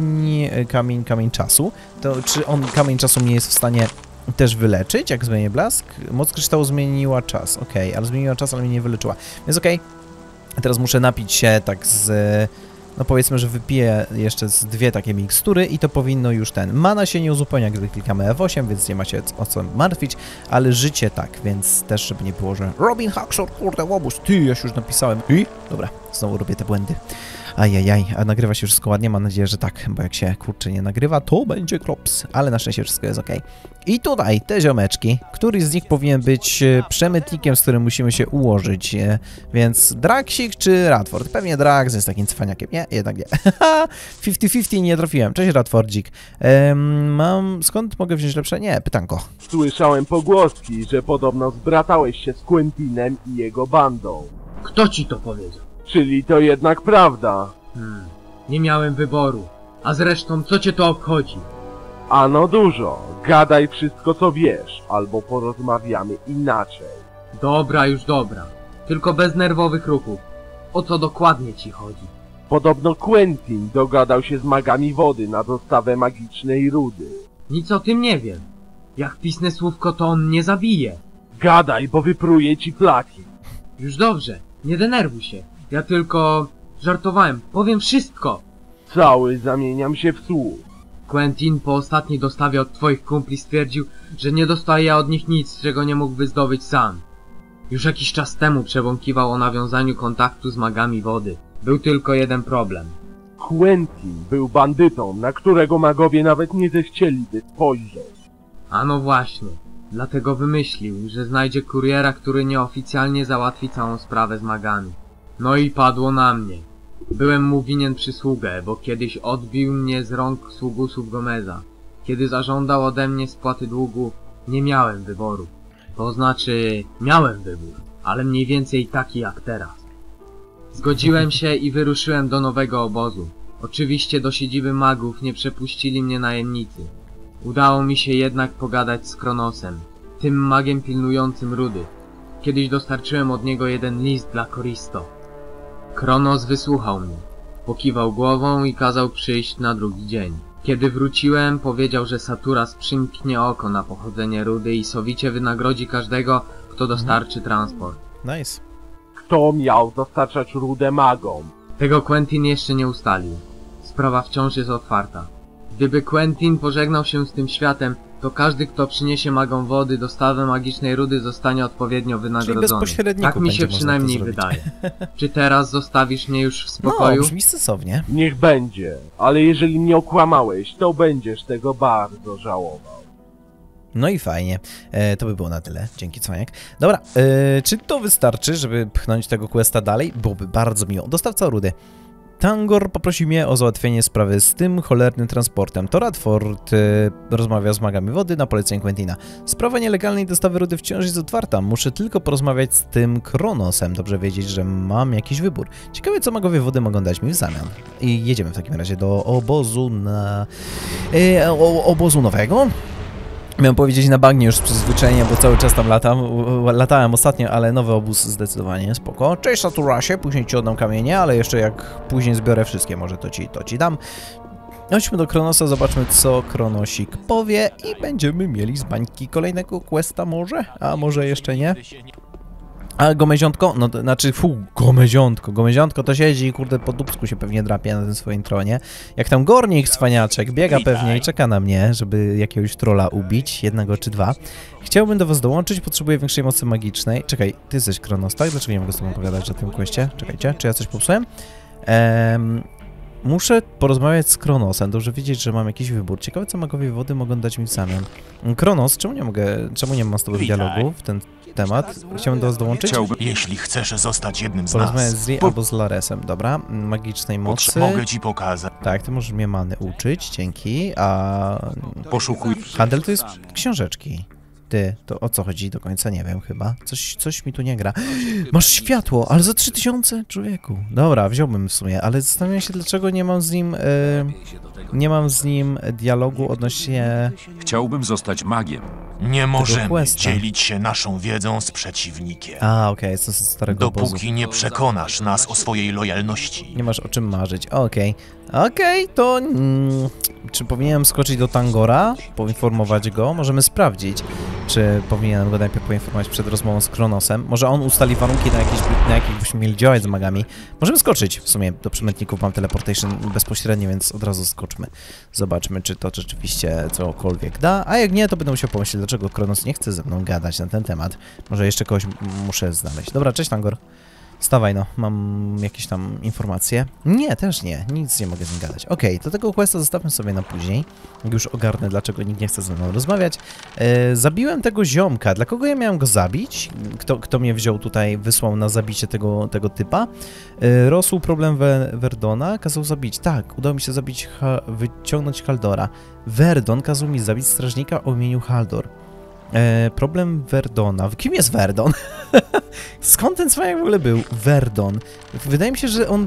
kamień czasu, to czy on kamień czasu mnie jest w stanie też wyleczyć, jak zmienię blask? Moc kryształu zmieniła czas, okej, ale zmieniła czas, ale mnie nie wyleczyła. Więc okej, teraz muszę napić się tak z... No powiedzmy, że wypiję jeszcze z 2 takie mikstury i to powinno już ten... Mana się nie uzupełnia, gdy klikamy F8, więc nie ma się o co martwić, ale życie tak, więc też żeby nie było, że Robin Hackshot, kurde łobuz, ty, ja się już napisałem i... Dobra, znowu robię te błędy. Ajajaj, a nagrywa się wszystko ładnie, mam nadzieję, że tak, bo jak się kurczę nie nagrywa, to będzie klops, ale na szczęście wszystko jest ok. I tutaj te ziomeczki, któryś z nich powinien być przemytnikiem, z którym musimy się ułożyć, więc Draksik czy Radford? Pewnie Drax jest takim cwaniakiem, nie? Jednak nie. 50-50 nie trafiłem, cześć Radfordzik. Skąd mogę wziąć lepsze? Nie, pytanko. Słyszałem pogłoski, że podobno zbratałeś się z Quentinem i jego bandą. Kto ci to powiedział? Czyli to jednak prawda. Nie miałem wyboru. A zresztą, co cię to obchodzi? Ano dużo. Gadaj wszystko co wiesz, albo porozmawiamy inaczej. Dobra, już dobra. Tylko bez nerwowych ruchów. O co dokładnie ci chodzi? Podobno Quentin dogadał się z magami wody na dostawę magicznej rudy. Nic o tym nie wiem. Jak pisnę słówko, to on mnie zabije. Gadaj, bo wypruję ci plaki. Już dobrze, nie denerwuj się. Ja tylko... żartowałem, powiem wszystko. Cały zamieniam się w słuch. Quentin po ostatniej dostawie od twoich kumpli stwierdził, że nie dostaje od nich nic, czego nie mógłby zdobyć sam. Już jakiś czas temu przebąkiwał o nawiązaniu kontaktu z magami wody. Był tylko jeden problem. Quentin był bandytą, na którego magowie nawet nie zechcieliby spojrzeć. A no właśnie. Dlatego wymyślił, że znajdzie kuriera, który nieoficjalnie załatwi całą sprawę z magami. No i padło na mnie. Byłem mu winien przysługę, bo kiedyś odbił mnie z rąk sługusów Gomeza. Kiedy zażądał ode mnie spłaty długu, nie miałem wyboru. To znaczy, miałem wybór, ale mniej więcej taki jak teraz. Zgodziłem się i wyruszyłem do nowego obozu. Oczywiście do siedziby magów nie przepuścili mnie najemnicy. Udało mi się jednak pogadać z Kronosem, tym magiem pilnującym rudy. Kiedyś dostarczyłem od niego jeden list dla Koristo. Kronos wysłuchał mnie, pokiwał głową i kazał przyjść na drugi dzień. Kiedy wróciłem, powiedział, że Saturas przymknie oko na pochodzenie rudy i sowicie wynagrodzi każdego, kto dostarczy transport. Nice. Kto miał dostarczać rudę magom? Tego Quentin jeszcze nie ustalił. Sprawa wciąż jest otwarta. Gdyby Quentin pożegnał się z tym światem, to każdy, kto przyniesie magom wody dostawę magicznej rudy, zostanie odpowiednio wynagrodzony. Tak mi się przynajmniej wydaje. Czy teraz zostawisz mnie już w spokoju? No, brzmi sensownie. Niech będzie, ale jeżeli mnie okłamałeś, to będziesz tego bardzo żałował. No i fajnie. To by było na tyle. Dzięki, cwaniak. Dobra, czy to wystarczy, żeby pchnąć tego questa dalej? Byłoby bardzo miło. Dostawca rudy. Tangor poprosił mnie o załatwienie sprawy z tym cholernym transportem. To Radford rozmawia z magami wody na polecenie Quentina. Sprawa nielegalnej dostawy rudy wciąż jest otwarta. Muszę tylko porozmawiać z tym Kronosem. Dobrze wiedzieć, że mam jakiś wybór. Ciekawe, co magowie wody mogą dać mi w zamian. I jedziemy w takim razie do obozu obozu nowego. Miałem powiedzieć na bagnie już z przyzwyczajenia, bo cały czas tam latałem ostatnio, ale nowy obóz zdecydowanie spoko. Cześć Saturasie, później ci oddam kamienie, ale jeszcze jak później zbiorę wszystkie, może to ci dam. Chodźmy do Kronosa, zobaczmy co Kronosik powie i będziemy mieli z bańki kolejnego questa może? A może jeszcze nie? A Gomeziątko? No to znaczy, Gomeziątko to siedzi i kurde po dupsku się pewnie drapie na tym swoim tronie. Jak tam Gornik cwaniaczek biega pewnie i czeka na mnie, żeby jakiegoś trolla ubić, jednego czy dwa. Chciałbym do was dołączyć, potrzebuję większej mocy magicznej. Czekaj, ty jesteś Kronos, tak? Dlaczego nie mogę z tobą pogadać o tym questie? Czekajcie, czy ja coś popsułem? Muszę porozmawiać z Kronosem, dobrze wiedzieć, że mam jakiś wybór. Ciekawe, co magowie wody mogą dać mi w zamian. Kronos, czemu nie mam z tobą dialogu w ten temat? Chciałbym do was dołączyć? Jeśli chcesz zostać jednym z Porozmawiać nas, z Ri albo z Laresem, dobra. Magicznej mocy. mogę ci pokazać. Tak, ty możesz mnie many uczyć, dzięki. A Poszukuj. handel to jest książeczki. Ty, to o co chodzi do końca? Nie wiem chyba. Coś mi tu nie gra. Masz światło, ale za 3000? Człowieku. Dobra, wziąłbym w sumie, ale zastanawiam się, dlaczego nie mam z nim dialogu odnośnie... Chciałbym zostać magiem. Nie możemy questa. dzielić się naszą wiedzą z przeciwnikiem. A, okej, jest to z starego obozu. Dopóki nie przekonasz nas o swojej lojalności. Nie masz o czym marzyć. Okej, to... czy powinienem skoczyć do Tangora? Poinformować go? Możemy sprawdzić, czy powinienem go najpierw poinformować przed rozmową z Kronosem. Może on ustali warunki, na jakich byśmy mieli działać z magami. Możemy skoczyć w sumie do przemytników. Mam teleportation bezpośrednio, więc od razu skoczmy. Zobaczmy, czy to rzeczywiście cokolwiek da. A jak nie, to będę musiał pomyśleć, dlaczego Kronos nie chce ze mną gadać na ten temat. Może jeszcze kogoś muszę znaleźć. Dobra, cześć Tangor. Stawaj no, mam jakieś tam informacje. Nie, też nie, nic nie mogę z nim gadać. Okej, to tego questa zostawmy sobie na później. Już ogarnę, dlaczego nikt nie chce ze mną rozmawiać. Zabiłem tego ziomka. Dla kogo ja miałem go zabić? Kto mnie wziął tutaj, wysłał na zabicie tego typa? Rosł problem Verdona, kazał zabić. Tak, udało mi się zabić, wyciągnąć Haldora. Verdon kazał mi zabić strażnika o imieniu Haldor. Problem Verdona. Kim jest Verdon? Skąd ten cwaniak w ogóle był? Verdon. Wydaje mi się, że on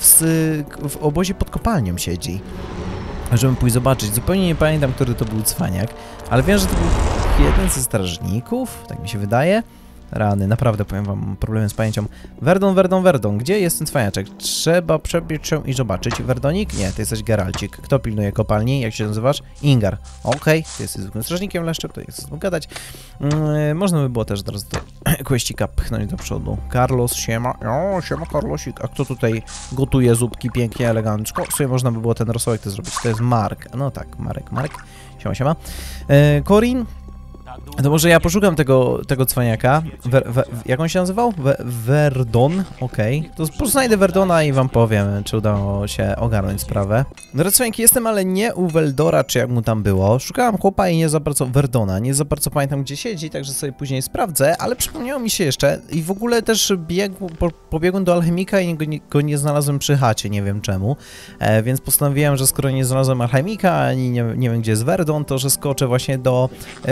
w obozie pod kopalnią siedzi. Żebym pójść zobaczyć. Zupełnie nie pamiętam, który to był cwaniak, ale wiem, że to był jeden ze strażników, tak mi się wydaje. Rany, naprawdę powiem wam, mam problemy z pamięcią. Verdon, gdzie jest ten cwaniaczek? Trzeba przebiec się i zobaczyć. Verdonik? Nie, ty jesteś Geralcik. Kto pilnuje kopalni? Jak się nazywasz? Ingar. Okej, ty jesteś zwykłym strażnikiem leszczem, to jest z tym gadać. Można by było też teraz do questika pchnąć do przodu. Carlos, siema. O, siema Carlosik. A kto tutaj gotuje zupki pięknie, elegancko? W sumie można by było ten rosołek to zrobić. To jest Mark. No tak, Marek. Siema. Corin. To może ja poszukam tego cwaniaka. Jak on się nazywał? Verdon. Okej. To znajdę Verdona i wam powiem, czy udało się ogarnąć sprawę. Drodzy cwaniaki, jestem, ale nie u Veldora, czy jak mu tam było. Szukałem chłopa i nie za bardzo Verdona. Nie za bardzo pamiętam, gdzie siedzi, także sobie później sprawdzę, ale przypomniało mi się jeszcze i w ogóle też pobiegłem do alchemika i go nie znalazłem przy chacie, nie wiem czemu. Więc postanowiłem, że skoro nie znalazłem alchemika, ani nie wiem, gdzie jest Verdon, to że skoczę właśnie do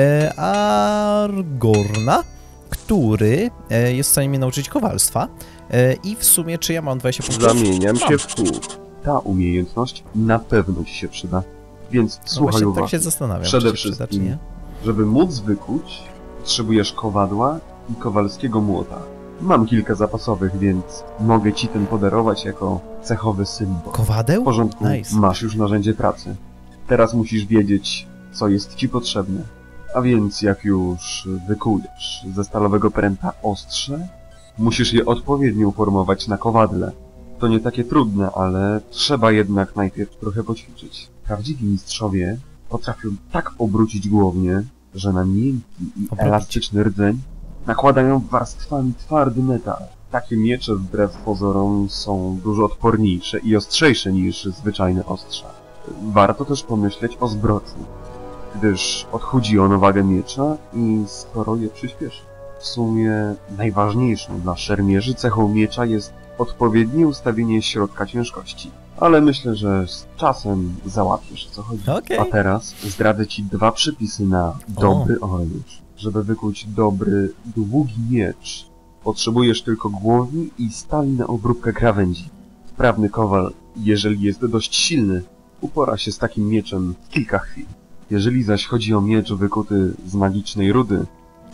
Argorna, który jest w stanie mnie nauczyć kowalstwa. I w sumie, czy ja mam 20 punktów? Zamieniam się w kół. Ta umiejętność na pewno ci się przyda. Więc słuchaj uważnie. Tak się zastanawiam, Przede czy się przyda, czy wszystkim, nie? żeby móc wykuć, potrzebujesz kowadła i kowalskiego młota. Mam kilka zapasowych, więc mogę ci ten podarować jako cechowy symbol. Kowadeł? W porządku, Nice. masz już narzędzie pracy. Teraz musisz wiedzieć, co jest ci potrzebne. A więc jak już wykujesz ze stalowego pręta ostrze, musisz je odpowiednio uformować na kowadle. To nie takie trudne, ale trzeba jednak najpierw trochę poćwiczyć. Prawdziwi mistrzowie potrafią tak obrócić głownię, że na miękki i elastyczny rdzeń nakładają warstwami twardy metal. Takie miecze wbrew pozorom są dużo odporniejsze i ostrzejsze niż zwyczajne ostrza. Warto też pomyśleć o zbrocy, gdyż odchudzi ono wagę miecza i sporo je przyspieszy. W sumie najważniejszą dla szermierzy cechą miecza jest odpowiednie ustawienie środka ciężkości. Ale myślę, że z czasem załatwisz, o co chodzi. Okej. A teraz zdradzę ci 2 przepisy na dobry oręż. Żeby wykuć dobry, długi miecz, potrzebujesz tylko głowi i stali na obróbkę krawędzi. Wprawny kowal, jeżeli jest dość silny, upora się z takim mieczem w kilka chwil. Jeżeli zaś chodzi o miecz wykuty z magicznej rudy,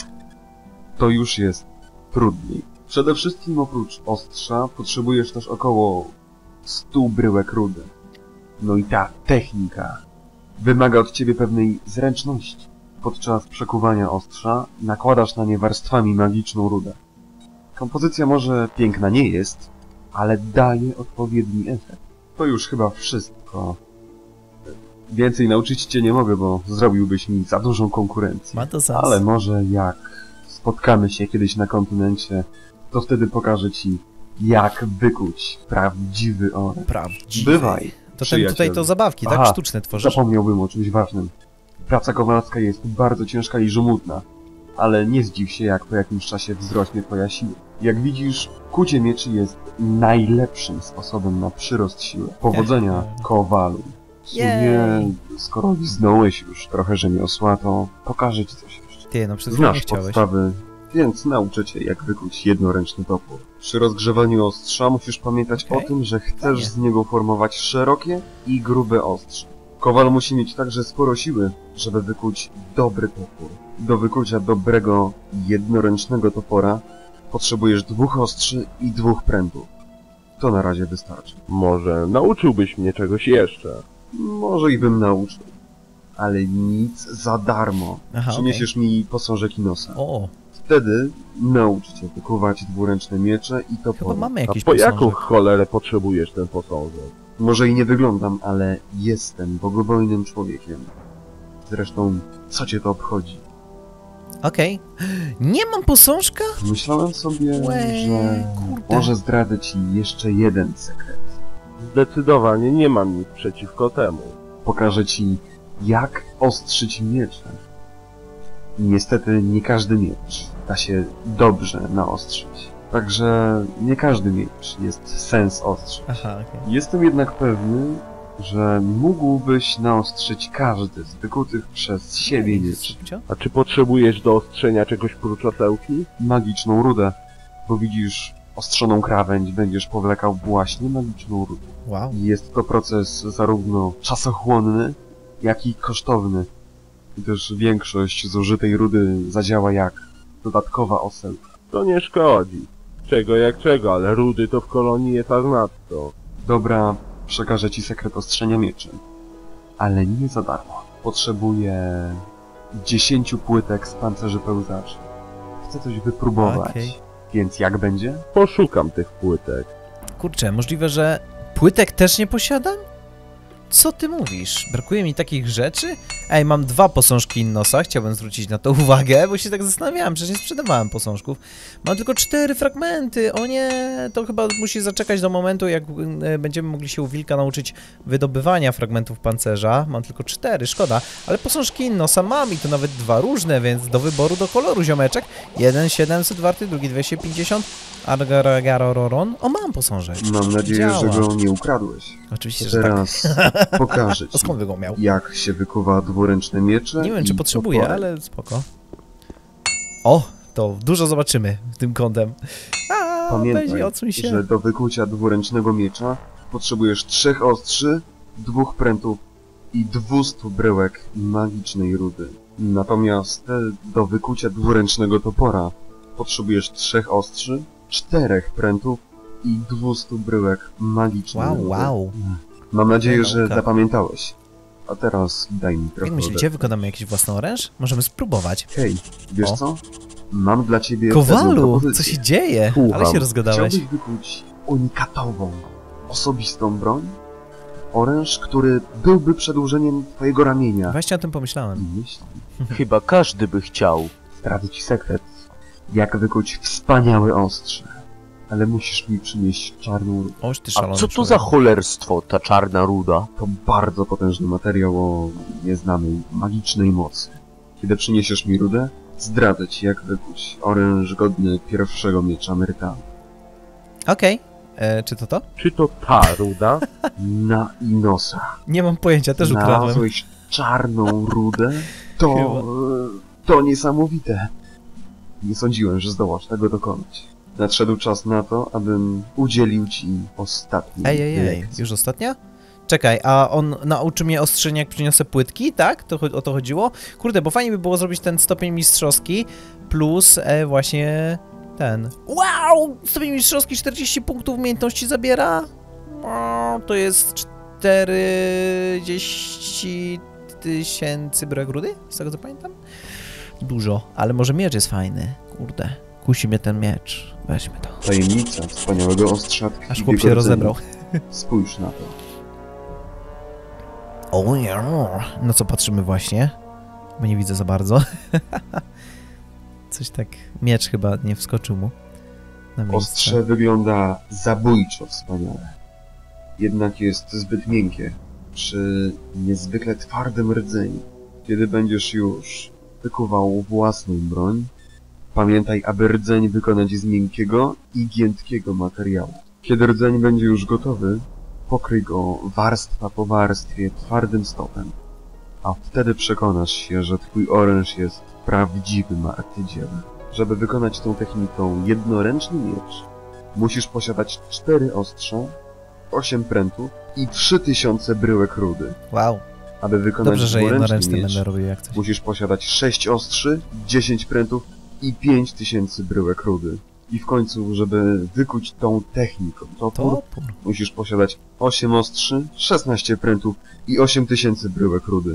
to już jest trudniej. Przede wszystkim oprócz ostrza potrzebujesz też około 100 bryłek rudy. No i ta technika wymaga od ciebie pewnej zręczności. Podczas przekuwania ostrza nakładasz na nie warstwami magiczną rudę. Kompozycja może piękna nie jest, ale daje odpowiedni efekt. To już chyba wszystko. Więcej nauczyć cię nie mogę, bo zrobiłbyś mi za dużą konkurencję. Ma to sens. Ale może jak spotkamy się kiedyś na kontynencie, to wtedy pokażę ci, jak wykuć prawdziwy oręż. Prawdziwy. Bywaj, To ten przyjacielu. tutaj to zabawki, tak? Aha, Sztuczne tworzysz. Zapomniałbym o czymś ważnym. Praca kowalska jest bardzo ciężka i żmudna, ale nie zdziw się, jak po jakimś czasie wzrośnie twoja siła. Jak widzisz, kucie mieczy jest najlepszym sposobem na przyrost siły. Powodzenia, kowalu. W sumie, skoro liznąłeś już trochę rzemiosła, to pokażę ci coś jeszcze. Ty, no przed chwilą nie Znasz chciałeś. podstawy, więc nauczę cię, jak wykuć jednoręczny topór. Przy rozgrzewaniu ostrza musisz pamiętać o tym, że chcesz z niego formować szerokie i grube ostrze. Kowal musi mieć także sporo siły, żeby wykuć dobry topór. Do wykucia dobrego, jednoręcznego topora potrzebujesz 2 ostrzy i 2 prętów. To na razie wystarczy. Może nauczyłbyś mnie czegoś jeszcze? Może i bym nauczył. Ale nic za darmo. Aha, Przyniesiesz mi posążek Inosa. O, Wtedy nauczy cię wykuwać dwuręczne miecze i chyba topory. mamy A jakiś po jaką posążek. cholerę potrzebujesz ten posążek? Może i nie wyglądam, ale jestem bogobojnym człowiekiem. Zresztą, co cię to obchodzi? Okej. Nie mam posążka? Myślałem sobie, Łe, że kurde. może zdradzę ci jeszcze jeden sekret. Zdecydowanie nie mam nic przeciwko temu. Pokażę ci, jak ostrzyć miecze. Niestety nie każdy miecz da się dobrze naostrzyć. Także nie każdy miecz jest sens ostrzyć. Aha, okej. Jestem jednak pewny, że mógłbyś naostrzyć każdy z wykutych przez siebie mieczy. Subcio? A czy potrzebujesz do ostrzenia czegoś prócz osełki? Magiczną rudę, bo widzisz, ostrzoną krawędź będziesz powlekał właśnie magiczną rudę. Wow. Jest to proces zarówno czasochłonny, jak i kosztowny, gdyż większość zużytej rudy zadziała jak dodatkowa osełka. To nie szkodzi. Czego jak czego, ale rudy to w kolonii jest aż nadto. Dobra, przekażę ci sekret ostrzenia mieczy, ale nie za darmo. Potrzebuję 10 płytek z pancerzy pełzaczy. Chcę coś wypróbować, Okej. więc jak będzie? Poszukam tych płytek. Kurczę, możliwe, że płytek też nie posiadam? Co ty mówisz? Brakuje mi takich rzeczy? Ej, mam 2 posążki Innosa, chciałbym zwrócić na to uwagę, bo się tak zastanawiałem, przecież nie sprzedawałem posążków. Mam tylko 4 fragmenty, o nie, to chyba musi zaczekać do momentu, jak będziemy mogli się u wilka nauczyć wydobywania fragmentów pancerza. Mam tylko 4, szkoda, ale posążki Innosa mam i to nawet 2 różne, więc do wyboru, do koloru, ziomeczek. Jeden 700 warty, drugi 250. Argarororon. O, mam posążek. Mam nadzieję, Działa. że go nie ukradłeś. Oczywiście, że tak. Teraz pokażę A ci, skąd by go miał? jak się wykuwa dwuręczne miecze. Nie wiem, czy i potrzebuję, topory. ale spoko. O, to dużo zobaczymy tym kątem. A, Pamiętaj, weź, odsuń się. że do wykucia dwuręcznego miecza potrzebujesz 3 ostrzy, 2 prętów i 200 bryłek magicznej rudy. Natomiast do wykucia dwuręcznego topora potrzebujesz 3 ostrzy, 4 prętów i 200 bryłek magicznej rudy. Wow. Mam nadzieję, że Nauka. zapamiętałeś. A teraz daj mi trochę Jak myślicie, wykonamy jakiś własny oręż? Możemy spróbować. Hej, wiesz O. co? Mam dla ciebie pewną Kowalu, propozycję. co się dzieje? Słucham. Ale się rozgadałeś. Chciałbyś wykuć unikatową, osobistą broń? Oręż, który byłby przedłużeniem twojego ramienia. Właśnie o tym pomyślałem. Jeśli Chyba każdy by chciał. zdradzę ci sekret, jak wykuć wspaniałe ostrze. Ale musisz mi przynieść czarną rudę. Oż ty A szalony co to człowiek. za cholerstwo, ta czarna ruda? To bardzo potężny materiał o nieznanej, magicznej mocy. Kiedy przyniesiesz mi rudę, zdradzę ci, jak wykuć oręż godny pierwszego miecza Myrtana. Okej, Czy to to? Czy to ta ruda? Na Inosa. Nie mam pojęcia, też ukradłem. Znalazłeś czarną rudę? To niesamowite. Nie sądziłem, że zdołasz tego dokonać. Nadszedł czas na to, abym udzielił ci ostatniej Ej, lekcji. już ostatnia? Czekaj, a on nauczy mnie ostrzenia, jak przyniosę płytki, tak? O to chodziło? Kurde, bo fajnie by było zrobić ten stopień mistrzowski plus właśnie ten. Wow! Stopień mistrzowski 40 punktów umiejętności zabiera? O, to jest 40 000 bryłek rudy? Z tego co pamiętam? Dużo, ale może miecz jest fajny. Kurde, kusi mnie ten miecz. Weźmy to. Tajemnica wspaniałego ostrza tkwi Aż w chłop jego się rdzeniu. rozebrał. Spójrz na to. O nie, no co patrzymy właśnie? Bo nie widzę za bardzo. Coś tak, miecz chyba nie wskoczył mu na miejsce. Ostrze wygląda zabójczo wspaniale. Jednak jest zbyt miękkie przy niezwykle twardym rdzeniu. Kiedy będziesz już wykuwał własną broń, pamiętaj, aby rdzeń wykonać z miękkiego i giętkiego materiału. Kiedy rdzeń będzie już gotowy, pokryj go warstwa po warstwie twardym stopem, a wtedy przekonasz się, że twój oręż jest prawdziwym arcydziełem. Żeby wykonać tą techniką jednoręczny miecz, musisz posiadać 4 ostrza, 8 prętów i 3000 bryłek rudy. Wow. Aby wykonać Dobrze, że dwuręczny jednoręczny miecz, będę robił jak coś. musisz posiadać 6 ostrzy, 10 prętów i 5000 bryłek rudy. I w końcu, żeby wykuć tą techniką topór, musisz posiadać 8 ostrzy, 16 prętów i 8000 bryłek rudy.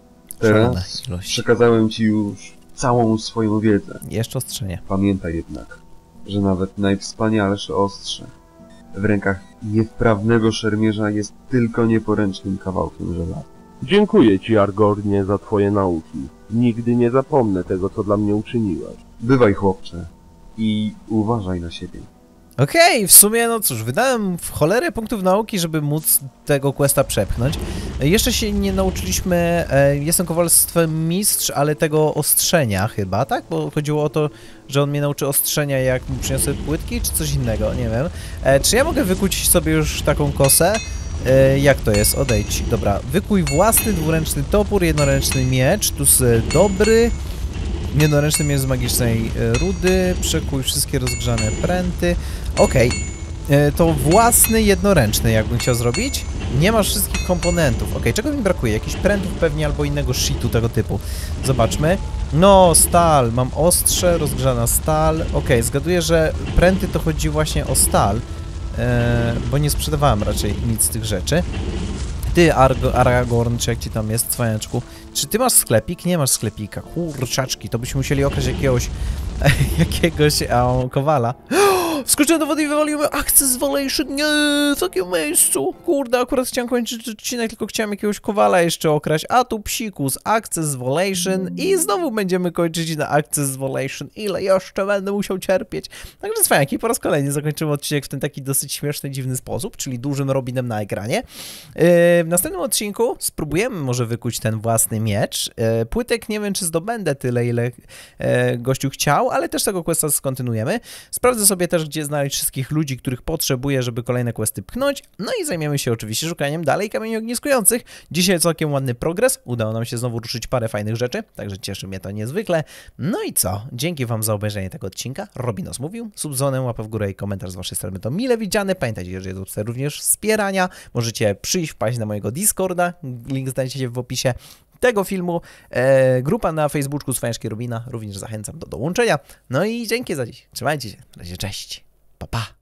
Teraz przekazałem ci już całą swoją wiedzę. Jeszcze ostrzenie. Pamiętaj jednak, że nawet najwspanialsze ostrze w rękach niewprawnego szermierza jest tylko nieporęcznym kawałkiem żelaza. Dziękuję ci, Argornie, za twoje nauki. Nigdy nie zapomnę tego, co dla mnie uczyniłaś. Bywaj, chłopcze, i uważaj na siebie. Okej, w sumie, no cóż, wydałem w cholerę punktów nauki, żeby móc tego questa przepchnąć. Jeszcze się nie nauczyliśmy, jestem kowalstwem mistrz, ale tego ostrzenia chyba, tak? Bo chodziło o to, że on mnie nauczy ostrzenia, jak mu przyniosę płytki, czy coś innego, nie wiem. Czy ja mogę wykuć sobie już taką kosę? Jak to jest? Odejdź. Dobra, wykuj własny dwuręczny topór, jednoręczny miecz, tu jest dobry. Jednoręczny miecz z magicznej rudy, przekuj wszystkie rozgrzane pręty. Okej, to własny jednoręczny jakbym chciał zrobić. Nie masz wszystkich komponentów. Okej, czego mi brakuje? Jakichś prętów pewnie albo innego shitu tego typu. Zobaczmy. No, stal. Mam ostrze, rozgrzana stal. Okej, zgaduję, że pręty to chodzi właśnie o stal. Bo nie sprzedawałem raczej nic z tych rzeczy. Ty, Aragorn, czy jak ci tam jest, cwaniaczku, czy ty masz sklepik? Nie masz sklepika. Kurczaczki, to byśmy musieli okraść jakiegoś kowala. Wskoczyłem do wody i wywaliłem Access Volation. Nie, w takim miejscu. Kurde, akurat chciałem kończyć odcinek, tylko chciałem jakiegoś kowala jeszcze okraść. A tu psikus, Access Volation i znowu będziemy kończyć na Access Volation. Ile jeszcze będę musiał cierpieć. Także cwaniaki, po raz kolejny zakończymy odcinek w ten taki dosyć śmieszny, dziwny sposób, czyli dużym Robinem na ekranie. W następnym odcinku spróbujemy może wykuć ten własny miecz. Płytek nie wiem, czy zdobędę tyle, ile gościu chciał, ale też tego questa skontynuujemy. Sprawdzę sobie też, gdzie znaleźć wszystkich ludzi, których potrzebuję, żeby kolejne questy pchnąć. No i zajmiemy się oczywiście szukaniem dalej kamieni ogniskujących. Dzisiaj całkiem ładny progres. Udało nam się znowu ruszyć parę fajnych rzeczy, także cieszy mnie to niezwykle. No i co? Dzięki wam za obejrzenie tego odcinka. Robinos mówił. Subzonę, łapę w górę i komentarz z waszej strony to mile widziane. Pamiętajcie, że jest opcja również wspierania. Możecie przyjść, wpaść na mojego Discorda. Link znajdziecie w opisie tego filmu. Grupa na Facebooku Cwaniaczki Robina. Również zachęcam do dołączenia. No i dzięki za dziś. Trzymajcie się. Na razie, cześć. Pa, pa.